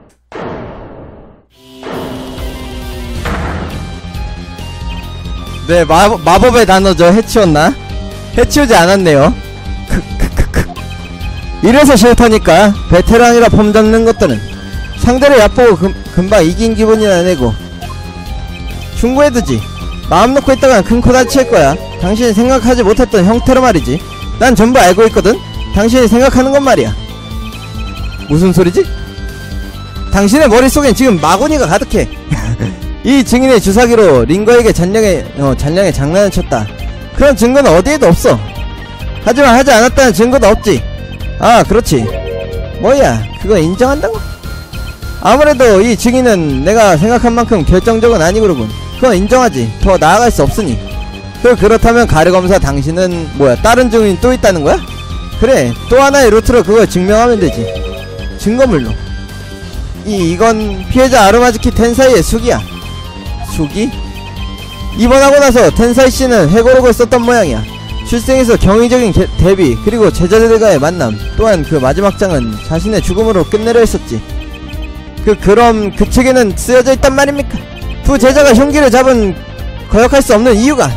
네, 마, 마법의 단어죠. 해치웠나? 해치우지 않았네요. 크크크크. 이래서 싫다니까. 베테랑이라 폼 잡는 것들은 상대를 얕보고 금, 금방 이긴 기분이나 내고. 충고해두지. 마음 놓고 있다간 큰 코 다칠 거야. 당신이 생각하지 못했던 형태로 말이지. 난 전부 알고 있거든. 당신이 생각하는 건 말이야. 무슨 소리지? 당신의 머릿속엔 지금 마구니가 가득해. 이 증인의 주사기로 링거에게 잔량에 어, 잔량에 장난을 쳤다. 그런 증거는 어디에도 없어. 하지만 하지 않았다는 증거도 없지. 아 그렇지. 뭐야 그거 인정한다고? 아무래도 이 증인은 내가 생각한 만큼 결정적은 아니구로군. 그건 인정하지. 더 나아갈 수 없으니. 그 그렇다면 가르검사 당신은 뭐야 다른 증인이 또 있다는 거야? 그래 또 하나의 루트로 그걸 증명하면 되지. 증거물로. 이 이건 피해자 아로마즈키 텐사이의 수기야. 수기? 입원하고 나서 텐사이씨는 회고록을 썼던 모양이야. 출생에서 경이적인 개, 대비 그리고 제자들과의 만남 또한 그 마지막 장은 자신의 죽음으로 끝내려 했었지. 그 그럼 그 책에는 쓰여져 있단 말입니까? 두 제자가 흉기를 잡은 거역할 수 없는 이유가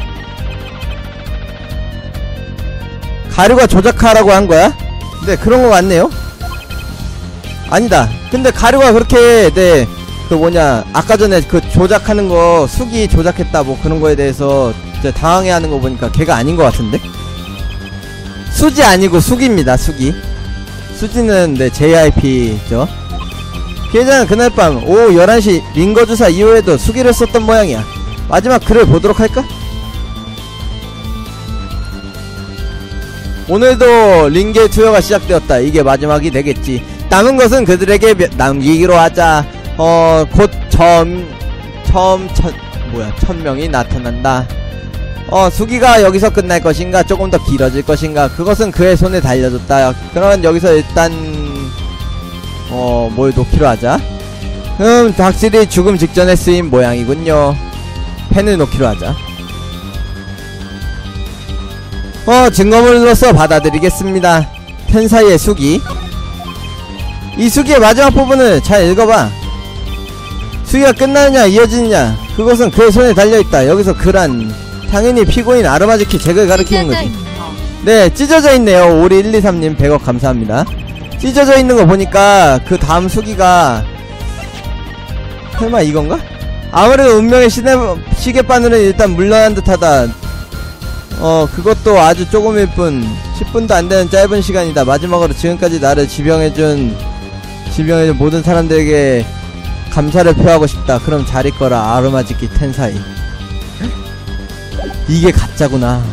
가루가 조작하라고 한 거야? 네, 그런 거 같네요. 아니다. 근데 가루가 그렇게 네 그 뭐냐 아까 전에 그 조작하는 거 숙이 조작했다 뭐 그런 거에 대해서 이제 당황해하는 거 보니까 걔가 아닌 것 같은데? 수지 아니고 숙입니다. 숙이. 수지는 네 제이아이피죠. 피해자는 그날 밤 오후 열한 시 링거 주사 이후에도 수기를 썼던 모양이야. 마지막 글을 보도록 할까? 오늘도 링게 투여가 시작되었다. 이게 마지막이 되겠지. 남은 것은 그들에게 며, 남기기로 하자. 어, 곧 처음, 처음, 천, 뭐야, 천명이 나타난다. 어, 수기가 여기서 끝날 것인가? 조금 더 길어질 것인가? 그것은 그의 손에 달려졌다. 그러면 여기서 일단, 어, 뭘 놓기로 하자. 음, 확실히 죽음 직전에 쓰인 모양이군요. 펜을 놓기로 하자. 어, 증거물로서 받아들이겠습니다. 펜 사이의 수기. 이 수기의 마지막 부분을 잘 읽어봐. 수기가 끝나느냐 이어지느냐 그것은 그의 손에 달려있다. 여기서 그란 당연히 피고인 아르마즈키 잭을 가리키는 거지. 네, 찢어져 있네요. 오리일이삼님 백억 감사합니다. 찢어져 있는 거 보니까 그 다음 수기가 설마 이건가? 아무래도 운명의 시내, 시계바늘은 일단 물러난 듯하다. 어, 그것도 아주 조금일 뿐. 십 분도 안 되는 짧은 시간이다. 마지막으로 지금까지 나를 지병해준 지병해준 모든 사람들에게 감사를 표하고 싶다. 그럼 잘 있거라. 아르마즈키 텐사이. 이게 가짜구나.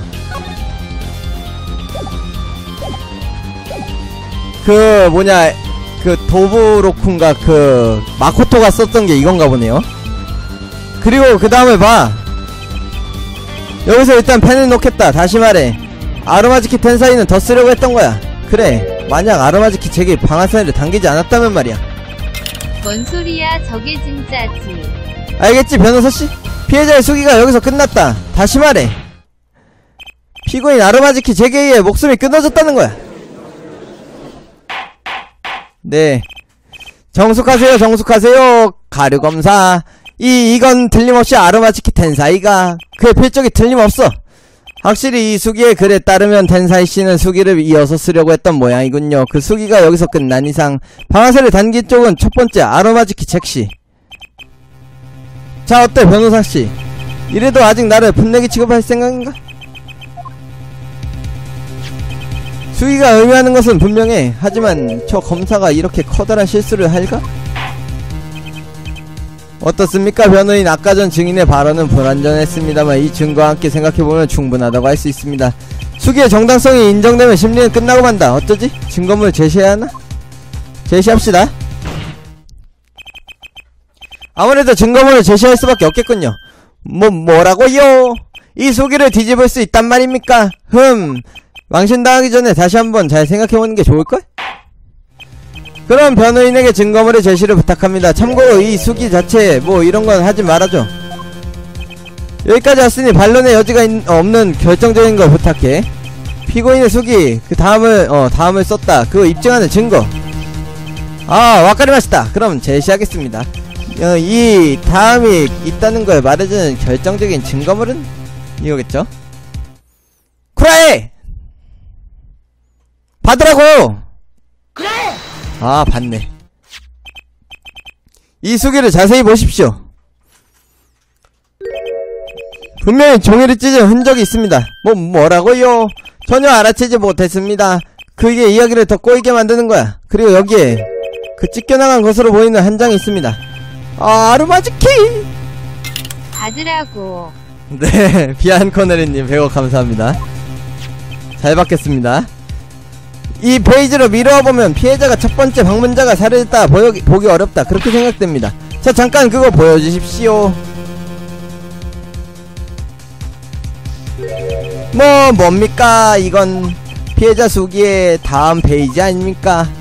그 뭐냐 그 도브로쿤가 그 마코토가 썼던 게 이건가 보네요. 그리고 그 다음에 봐. 여기서 일단 펜을 놓겠다. 다시 말해 아르마즈키 텐사이는 더 쓰려고 했던 거야. 그래, 만약 아르마즈키 잭이 방아쇠를 당기지 않았다면 말이야. 뭔 소리야, 저게 진짜지. 알겠지, 변호사씨? 피해자의 수기가 여기서 끝났다. 다시 말해 피고인 아르마즈키 잭에 의해 목숨이 끊어졌다는 거야. 네, 정숙하세요. 정숙하세요. 가류검사, 이 이건 틀림없이 아르마즈키 텐사이가 그의 필적이 틀림없어. 확실히 이 수기의 글에 따르면 텐사이씨는 수기를 이어서 쓰려고 했던 모양이군요. 그 수기가 여기서 끝난 이상 방아쇠를 당긴 쪽은 첫번째 아르마즈키 잭씨. 자, 어때 변호사씨? 이래도 아직 나를 풋내기 취급할 생각인가? 수기가 의미하는 것은 분명해. 하지만 저 검사가 이렇게 커다란 실수를 할까? 어떻습니까 변호인? 아까 전 증인의 발언은 불완전했습니다만 이 증거와 함께 생각해보면 충분하다고 할 수 있습니다. 수기의 정당성이 인정되면 심리는 끝나고 만다. 어쩌지? 증거물 제시해야 하나? 제시합시다. 아무래도 증거물을 제시할 수밖에 없겠군요. 뭐 뭐라고요? 이 수기를 뒤집을 수 있단 말입니까? 흠, 망신당하기 전에 다시 한번 잘 생각해보는 게 좋을걸? 그럼 변호인에게 증거물의 제시를 부탁합니다. 참고로 이 수기 자체 뭐 이런건 하지 말아줘. 여기까지 왔으니 반론의 여지가 있, 어, 없는 결정적인 걸 부탁해. 피고인의 수기 그 다음을 어 다음을 썼다. 그거 입증하는 증거. 아, 와카리마시다. 그럼 제시하겠습니다. 어, 이 다음이 있다는 걸 말해주는 결정적인 증거물은 이거겠죠? 쿠라에! 받으라고! 그래! 아, 봤네. 이 수기를 자세히 보십시오. 분명히 종이를 찢은 흔적이 있습니다. 뭐 뭐라고요? 전혀 알아채지 못했습니다. 그게 이야기를 더 꼬이게 만드는 거야. 그리고 여기에 그 찢겨나간 것으로 보이는 한 장이 있습니다. 아, 아르마즈키! 받으라고. 네, 비안코네리님 백억 감사합니다. 잘 받겠습니다. 이 페이지로 미루어보면 피해자가 첫번째 방문자가 살해했다 보기, 보기 어렵다 그렇게 생각됩니다. 자, 잠깐 그거 보여주십시오. 뭐 뭡니까? 이건 피해자 수기의 다음 페이지 아닙니까?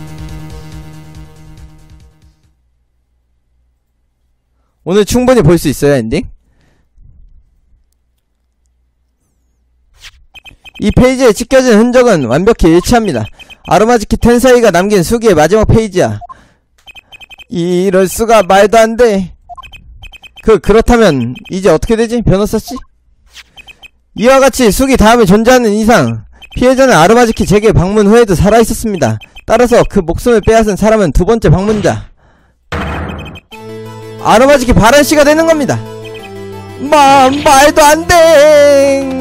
오늘 충분히 볼 수 있어요 엔딩? 이 페이지에 찍혀진 흔적은 완벽히 일치합니다. 아로마즈키 텐사이가 남긴 수기의 마지막 페이지야. 이럴 수가, 말도 안 돼. 그 그렇다면 이제 어떻게 되지, 변호사씨? 이와 같이 수기 다음에 존재하는 이상 피해자는 아로마즈키 재개 방문 후에도 살아있었습니다. 따라서 그 목숨을 빼앗은 사람은 두 번째 방문자 아로마즈키 바란씨가 되는 겁니다. 마, 말도 안 돼.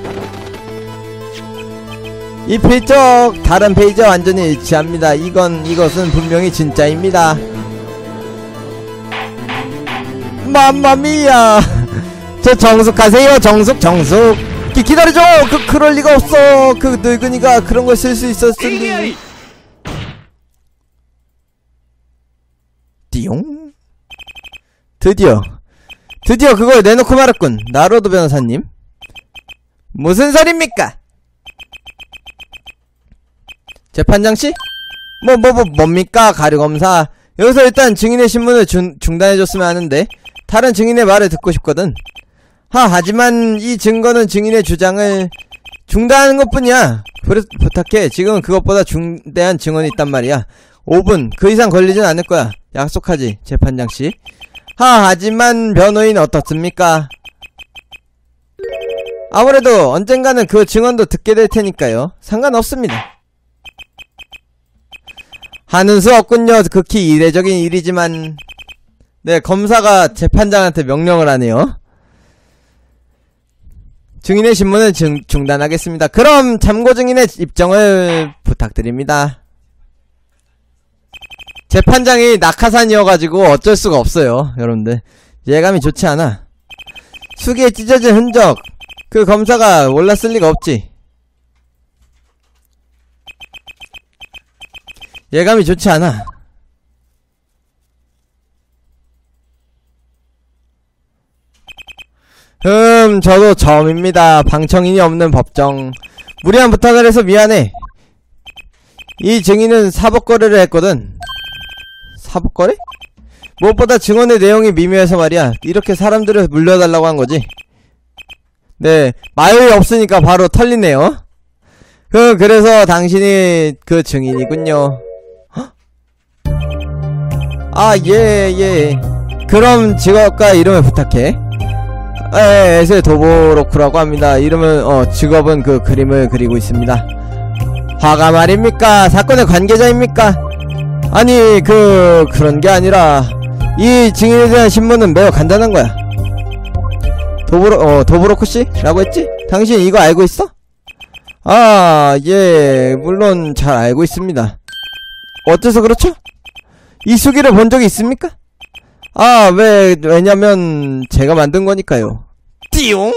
이 필적 다른 페이지와 완전히 일치합니다. 이건 이것은 분명히 진짜입니다. 맘마미야. 저 정숙하세요. 정숙 정숙. 기, 기다려줘. 그 그럴 리가 없어. 그 늙은이가 그런 걸 쓸 수 있었을 텐데. 띠용. 드디어 드디어 그걸 내놓고 말았군. 나로도 변호사님. 무슨 소립니까? 재판장씨? 뭐, 뭐, 뭐, 뭡니까? 가류검사. 여기서 일단 증인의 신문을 중, 중단해줬으면 하는데, 다른 증인의 말을 듣고 싶거든. 하, 하지만 이 증거는 증인의 주장을 중단하는 것 뿐이야. 그래서 부탁해. 지금은 그것보다 중대한 증언이 있단 말이야. 오 분, 그 이상 걸리진 않을 거야. 약속하지, 재판장씨. 하, 하지만 변호인 어떻습니까? 아무래도 언젠가는 그 증언도 듣게 될 테니까요. 상관없습니다. 하는 수 없군요. 극히 이례적인 일이지만. 네, 검사가 재판장한테 명령을 하네요. 증인의 신문을 중, 중단하겠습니다. 그럼 참고 증인의 입정을 부탁드립니다. 재판장이 낙하산이어가지고 어쩔 수가 없어요, 여러분들. 예감이 좋지 않아. 수기에 찢어진 흔적, 그 검사가 몰랐을 리가 없지. 예감이 좋지 않아. 음, 저도 처음입니다. 방청인이 없는 법정. 무리한 부탁을 해서 미안해. 이 증인은 사법거래를 했거든. 사법거래? 무엇보다 증언의 내용이 미묘해서 말이야. 이렇게 사람들을 물려달라고 한 거지. 네, 마요이 없으니까 바로 털리네요. 그, 그래서 당신이 그 증인이군요. 아, 예, 예. 그럼 직업과 이름을 부탁해. 에, 에세 도보로쿠라고 합니다. 이름은, 어, 직업은 그 그림을 그리고 있습니다. 화가 말입니까? 사건의 관계자입니까? 아니, 그, 그런 게 아니라, 이 증인에 대한 신문은 매우 간단한 거야. 도보로, 어, 도보로쿠씨? 라고 했지? 당신 이거 알고 있어? 아, 예, 물론 잘 알고 있습니다. 어째서 그렇죠? 이 수기를 본 적이 있습니까? 아, 왜, 왜냐면, 제가 만든 거니까요. 띠용!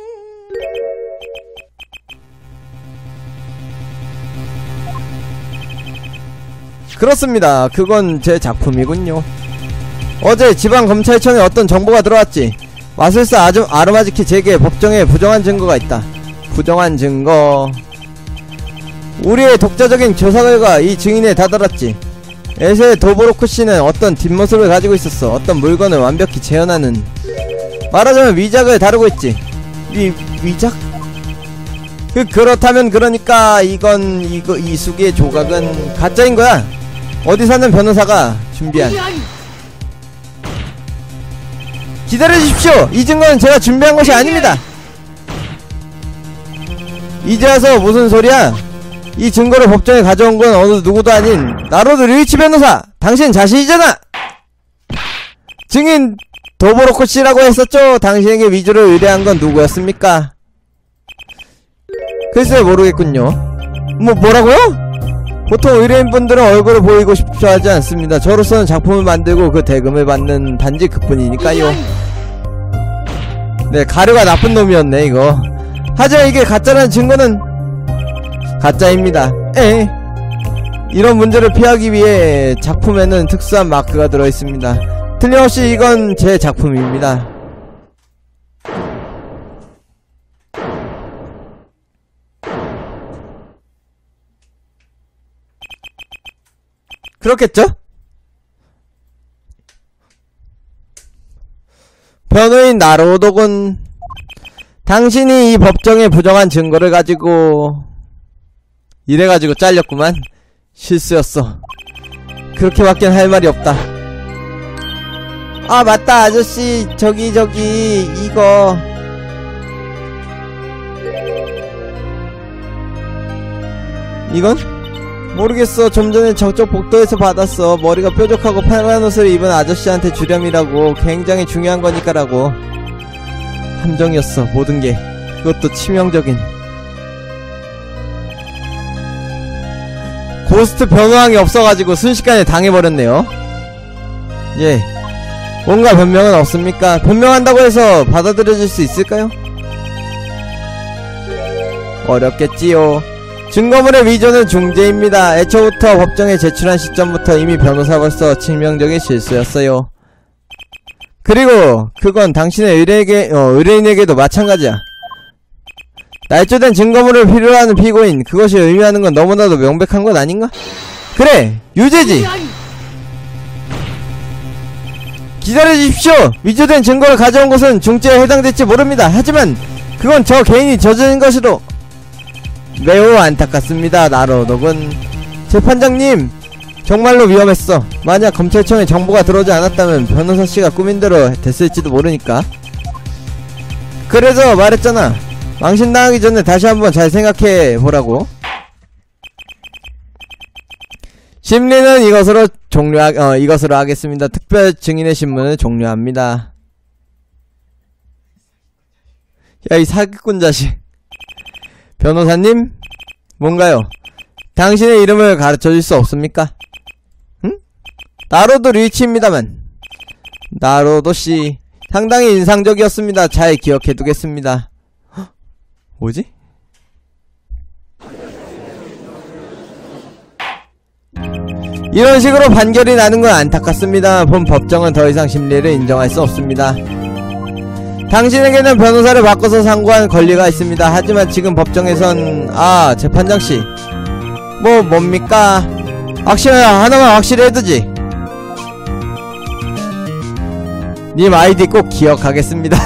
그렇습니다. 그건 제 작품이군요. 어제 지방검찰청에 어떤 정보가 들어왔지. 마술사 아주, 아르마즈키 재계 법정에 부정한 증거가 있다. 부정한 증거. 우리의 독자적인 조사 결과 이 증인에 다다랐지. 에세 도보로쿠 씨는 어떤 뒷모습을 가지고 있었어. 어떤 물건을 완벽히 재현하는, 말하자면 위작을 다루고 있지. 위, 위작? 그, 그렇다면 그러니까 이건, 이거, 이 수기의 조각은 가짜인 거야. 어디 사는 변호사가 준비한. 기다려주십시오. 이 증거는 제가 준비한 것이 아닙니다. 이제 와서 무슨 소리야? 이 증거를 법정에 가져온 건 어느 누구도 아닌 나로도 류이치 변호사! 당신 자신이잖아! 증인 도보로코 씨라고 했었죠? 당신에게 위조를 의뢰한 건 누구였습니까? 글쎄 모르겠군요. 뭐 뭐라고요? 보통 의뢰인분들은 얼굴을 보이고 싶어 하지 않습니다. 저로서는 작품을 만들고 그 대금을 받는 단지 그뿐이니까요. 네, 가루가 나쁜 놈이었네 이거. 하지만 이게 가짜라는 증거는 가짜입니다. 에 이런 문제를 피하기 위해 작품에는 특수한 마크가 들어있습니다. 틀림없이 이건 제 작품입니다. 그렇겠죠? 변호인 나로도군. 당신이 이 법정에 부정한 증거를 가지고 이래가지고 잘렸구만. 실수였어. 그렇게밖에 할 말이 없다. 아 맞다 아저씨 저기 저기 이거 이건? 모르겠어. 좀 전에 저쪽 복도에서 받았어. 머리가 뾰족하고 파란 옷을 입은 아저씨한테 주렴이라고. 굉장히 중요한 거니까라고. 함정이었어 모든게. 그것도 치명적인. 고스트 변호왕이 없어가지고 순식간에 당해버렸네요. 예, 뭔가 변명은 없습니까? 변명한다고 해서 받아들여질 수 있을까요? 어렵겠지요. 증거물의 위조는 중죄입니다. 애초부터 법정에 제출한 시점부터 이미 변호사로서 치명적인 실수였어요. 그리고 그건 당신의 의뢰에게, 어, 의뢰인에게도 마찬가지야. 날조된 증거물을 필요로 하는 피고인, 그것이 의미하는 건 너무나도 명백한 것 아닌가? 그래! 유죄지! 기다려주십시오! 위조된 증거를 가져온 것은 중죄에 해당될지 모릅니다. 하지만 그건 저 개인이 저지른 것으로 매우 안타깝습니다. 나로독은. 재판장님, 정말로 위험했어. 만약 검찰청에 정보가 들어오지 않았다면 변호사씨가 꾸민대로 됐을지도 모르니까. 그래서 말했잖아. 망신당하기 전에 다시 한번 잘 생각해보라고. 심리는 이것으로 종료하, 어, 이것으로 하겠습니다. 특별 증인의 신문을 종료합니다. 야, 이 사기꾼 자식. 변호사님? 뭔가요? 당신의 이름을 가르쳐줄 수 없습니까? 응? 나로도 류이치입니다만. 나로도씨, 상당히 인상적이었습니다. 잘 기억해두겠습니다. 헉, 뭐지? 이런 식으로 판결이 나는 건 안타깝습니다. 본 법정은 더 이상 심리를 인정할 수 없습니다. 당신에게는 변호사를 바꿔서 상고할 권리가 있습니다. 하지만 지금 법정에선 아 재판장씨 뭐 뭡니까? 확실해 하나만 확실히 해두지. 님 아이디 꼭 기억하겠습니다.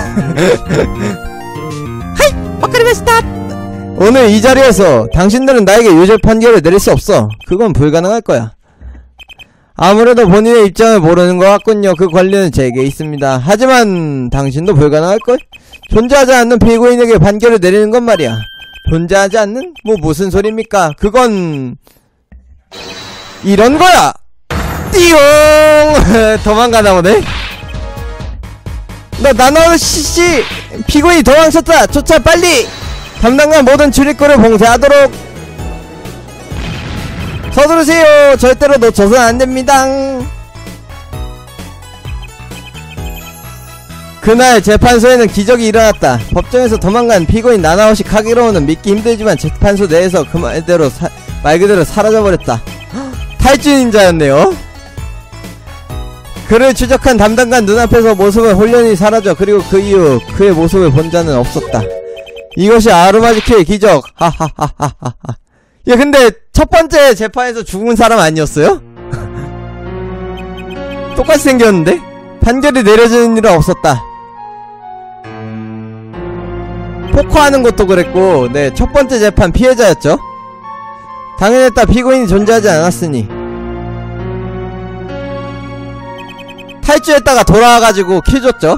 하이! 와카리마시타! 오늘 이 자리에서 당신들은 나에게 유죄 판결을 내릴 수 없어. 그건 불가능할 거야. 아무래도 본인의 입장을 모르는 것 같군요. 그 권리는 제게 있습니다. 하지만 당신도 불가능할걸? 존재하지 않는 피고인에게 판결을 내리는 건 말이야. 존재하지 않는? 뭐 무슨 소리입니까? 그건 이런 거야! 띠용! 도망가나 보네? 너 나노 씨씨! 피고인이 도망쳤다! 쫓아 빨리! 담당관 모든 출입구를 봉쇄하도록! 서두르세요! 절대로 놓쳐서는 안됩니다. 그날 재판소에는 기적이 일어났다. 법정에서 도망간 피고인 나나오시 카게로우는 믿기 힘들지만 재판소 내에서 그 말대로 사, 말 그대로 사라져버렸다. 탈주닌자였네요. 그를 추적한 담당관 눈앞에서 모습은 홀연히 사라져. 그리고 그 이후 그의 모습을 본 자는 없었다. 이것이 아르마즈키의 기적. 하하하하하. 야 근데 첫번째 재판에서 죽은 사람 아니었어요? 똑같이 생겼는데? 판결이 내려지는 일은 없었다. 포커하는 것도 그랬고, 네, 첫번째 재판 피해자였죠? 당연했다. 피고인이 존재하지 않았으니. 탈주했다가 돌아와가지고 킬 줬죠?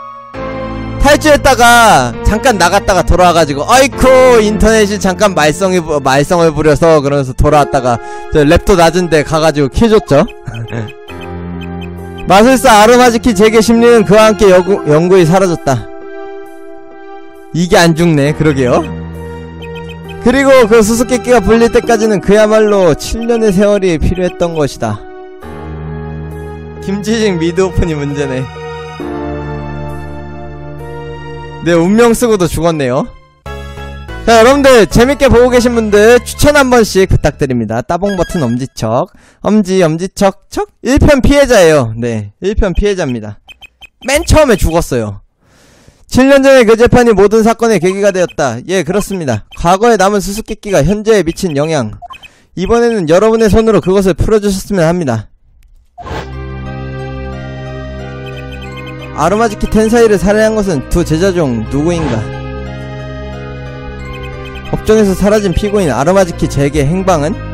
탈주했다가 잠깐 나갔다가 돌아와가지고 아이쿠 인터넷이 잠깐 말썽이, 말썽을 부려서 그러면서 돌아왔다가 저 랩도 낮은데 가가지고 킬 줬죠? 마술사 아르마즈키 제게 심리는 그와 함께 여구, 영구히 사라졌다. 이게 안 죽네. 그러게요. 그리고 그 수수께끼가 불릴 때까지는 그야말로 칠 년의 세월이 필요했던 것이다. 김지식 미드오픈이 문제네. 네, 운명 쓰고도 죽었네요. 자, 여러분들 재밌게 보고 계신 분들 추천 한 번씩 부탁드립니다. 따봉 버튼 엄지척, 엄지 엄지척 척. 일 편 피해자예요. 네, 일 편 피해자입니다. 맨 처음에 죽었어요. 칠 년 전에 그 재판이 모든 사건의 계기가 되었다. 예, 그렇습니다. 과거에 남은 수수께끼가 현재에 미친 영향, 이번에는 여러분의 손으로 그것을 풀어주셨으면 합니다. 아르마즈키 텐사이를 살해한 것은 두 제자 중 누구인가? 법정에서 사라진 피고인 아르마즈키 제게 행방은?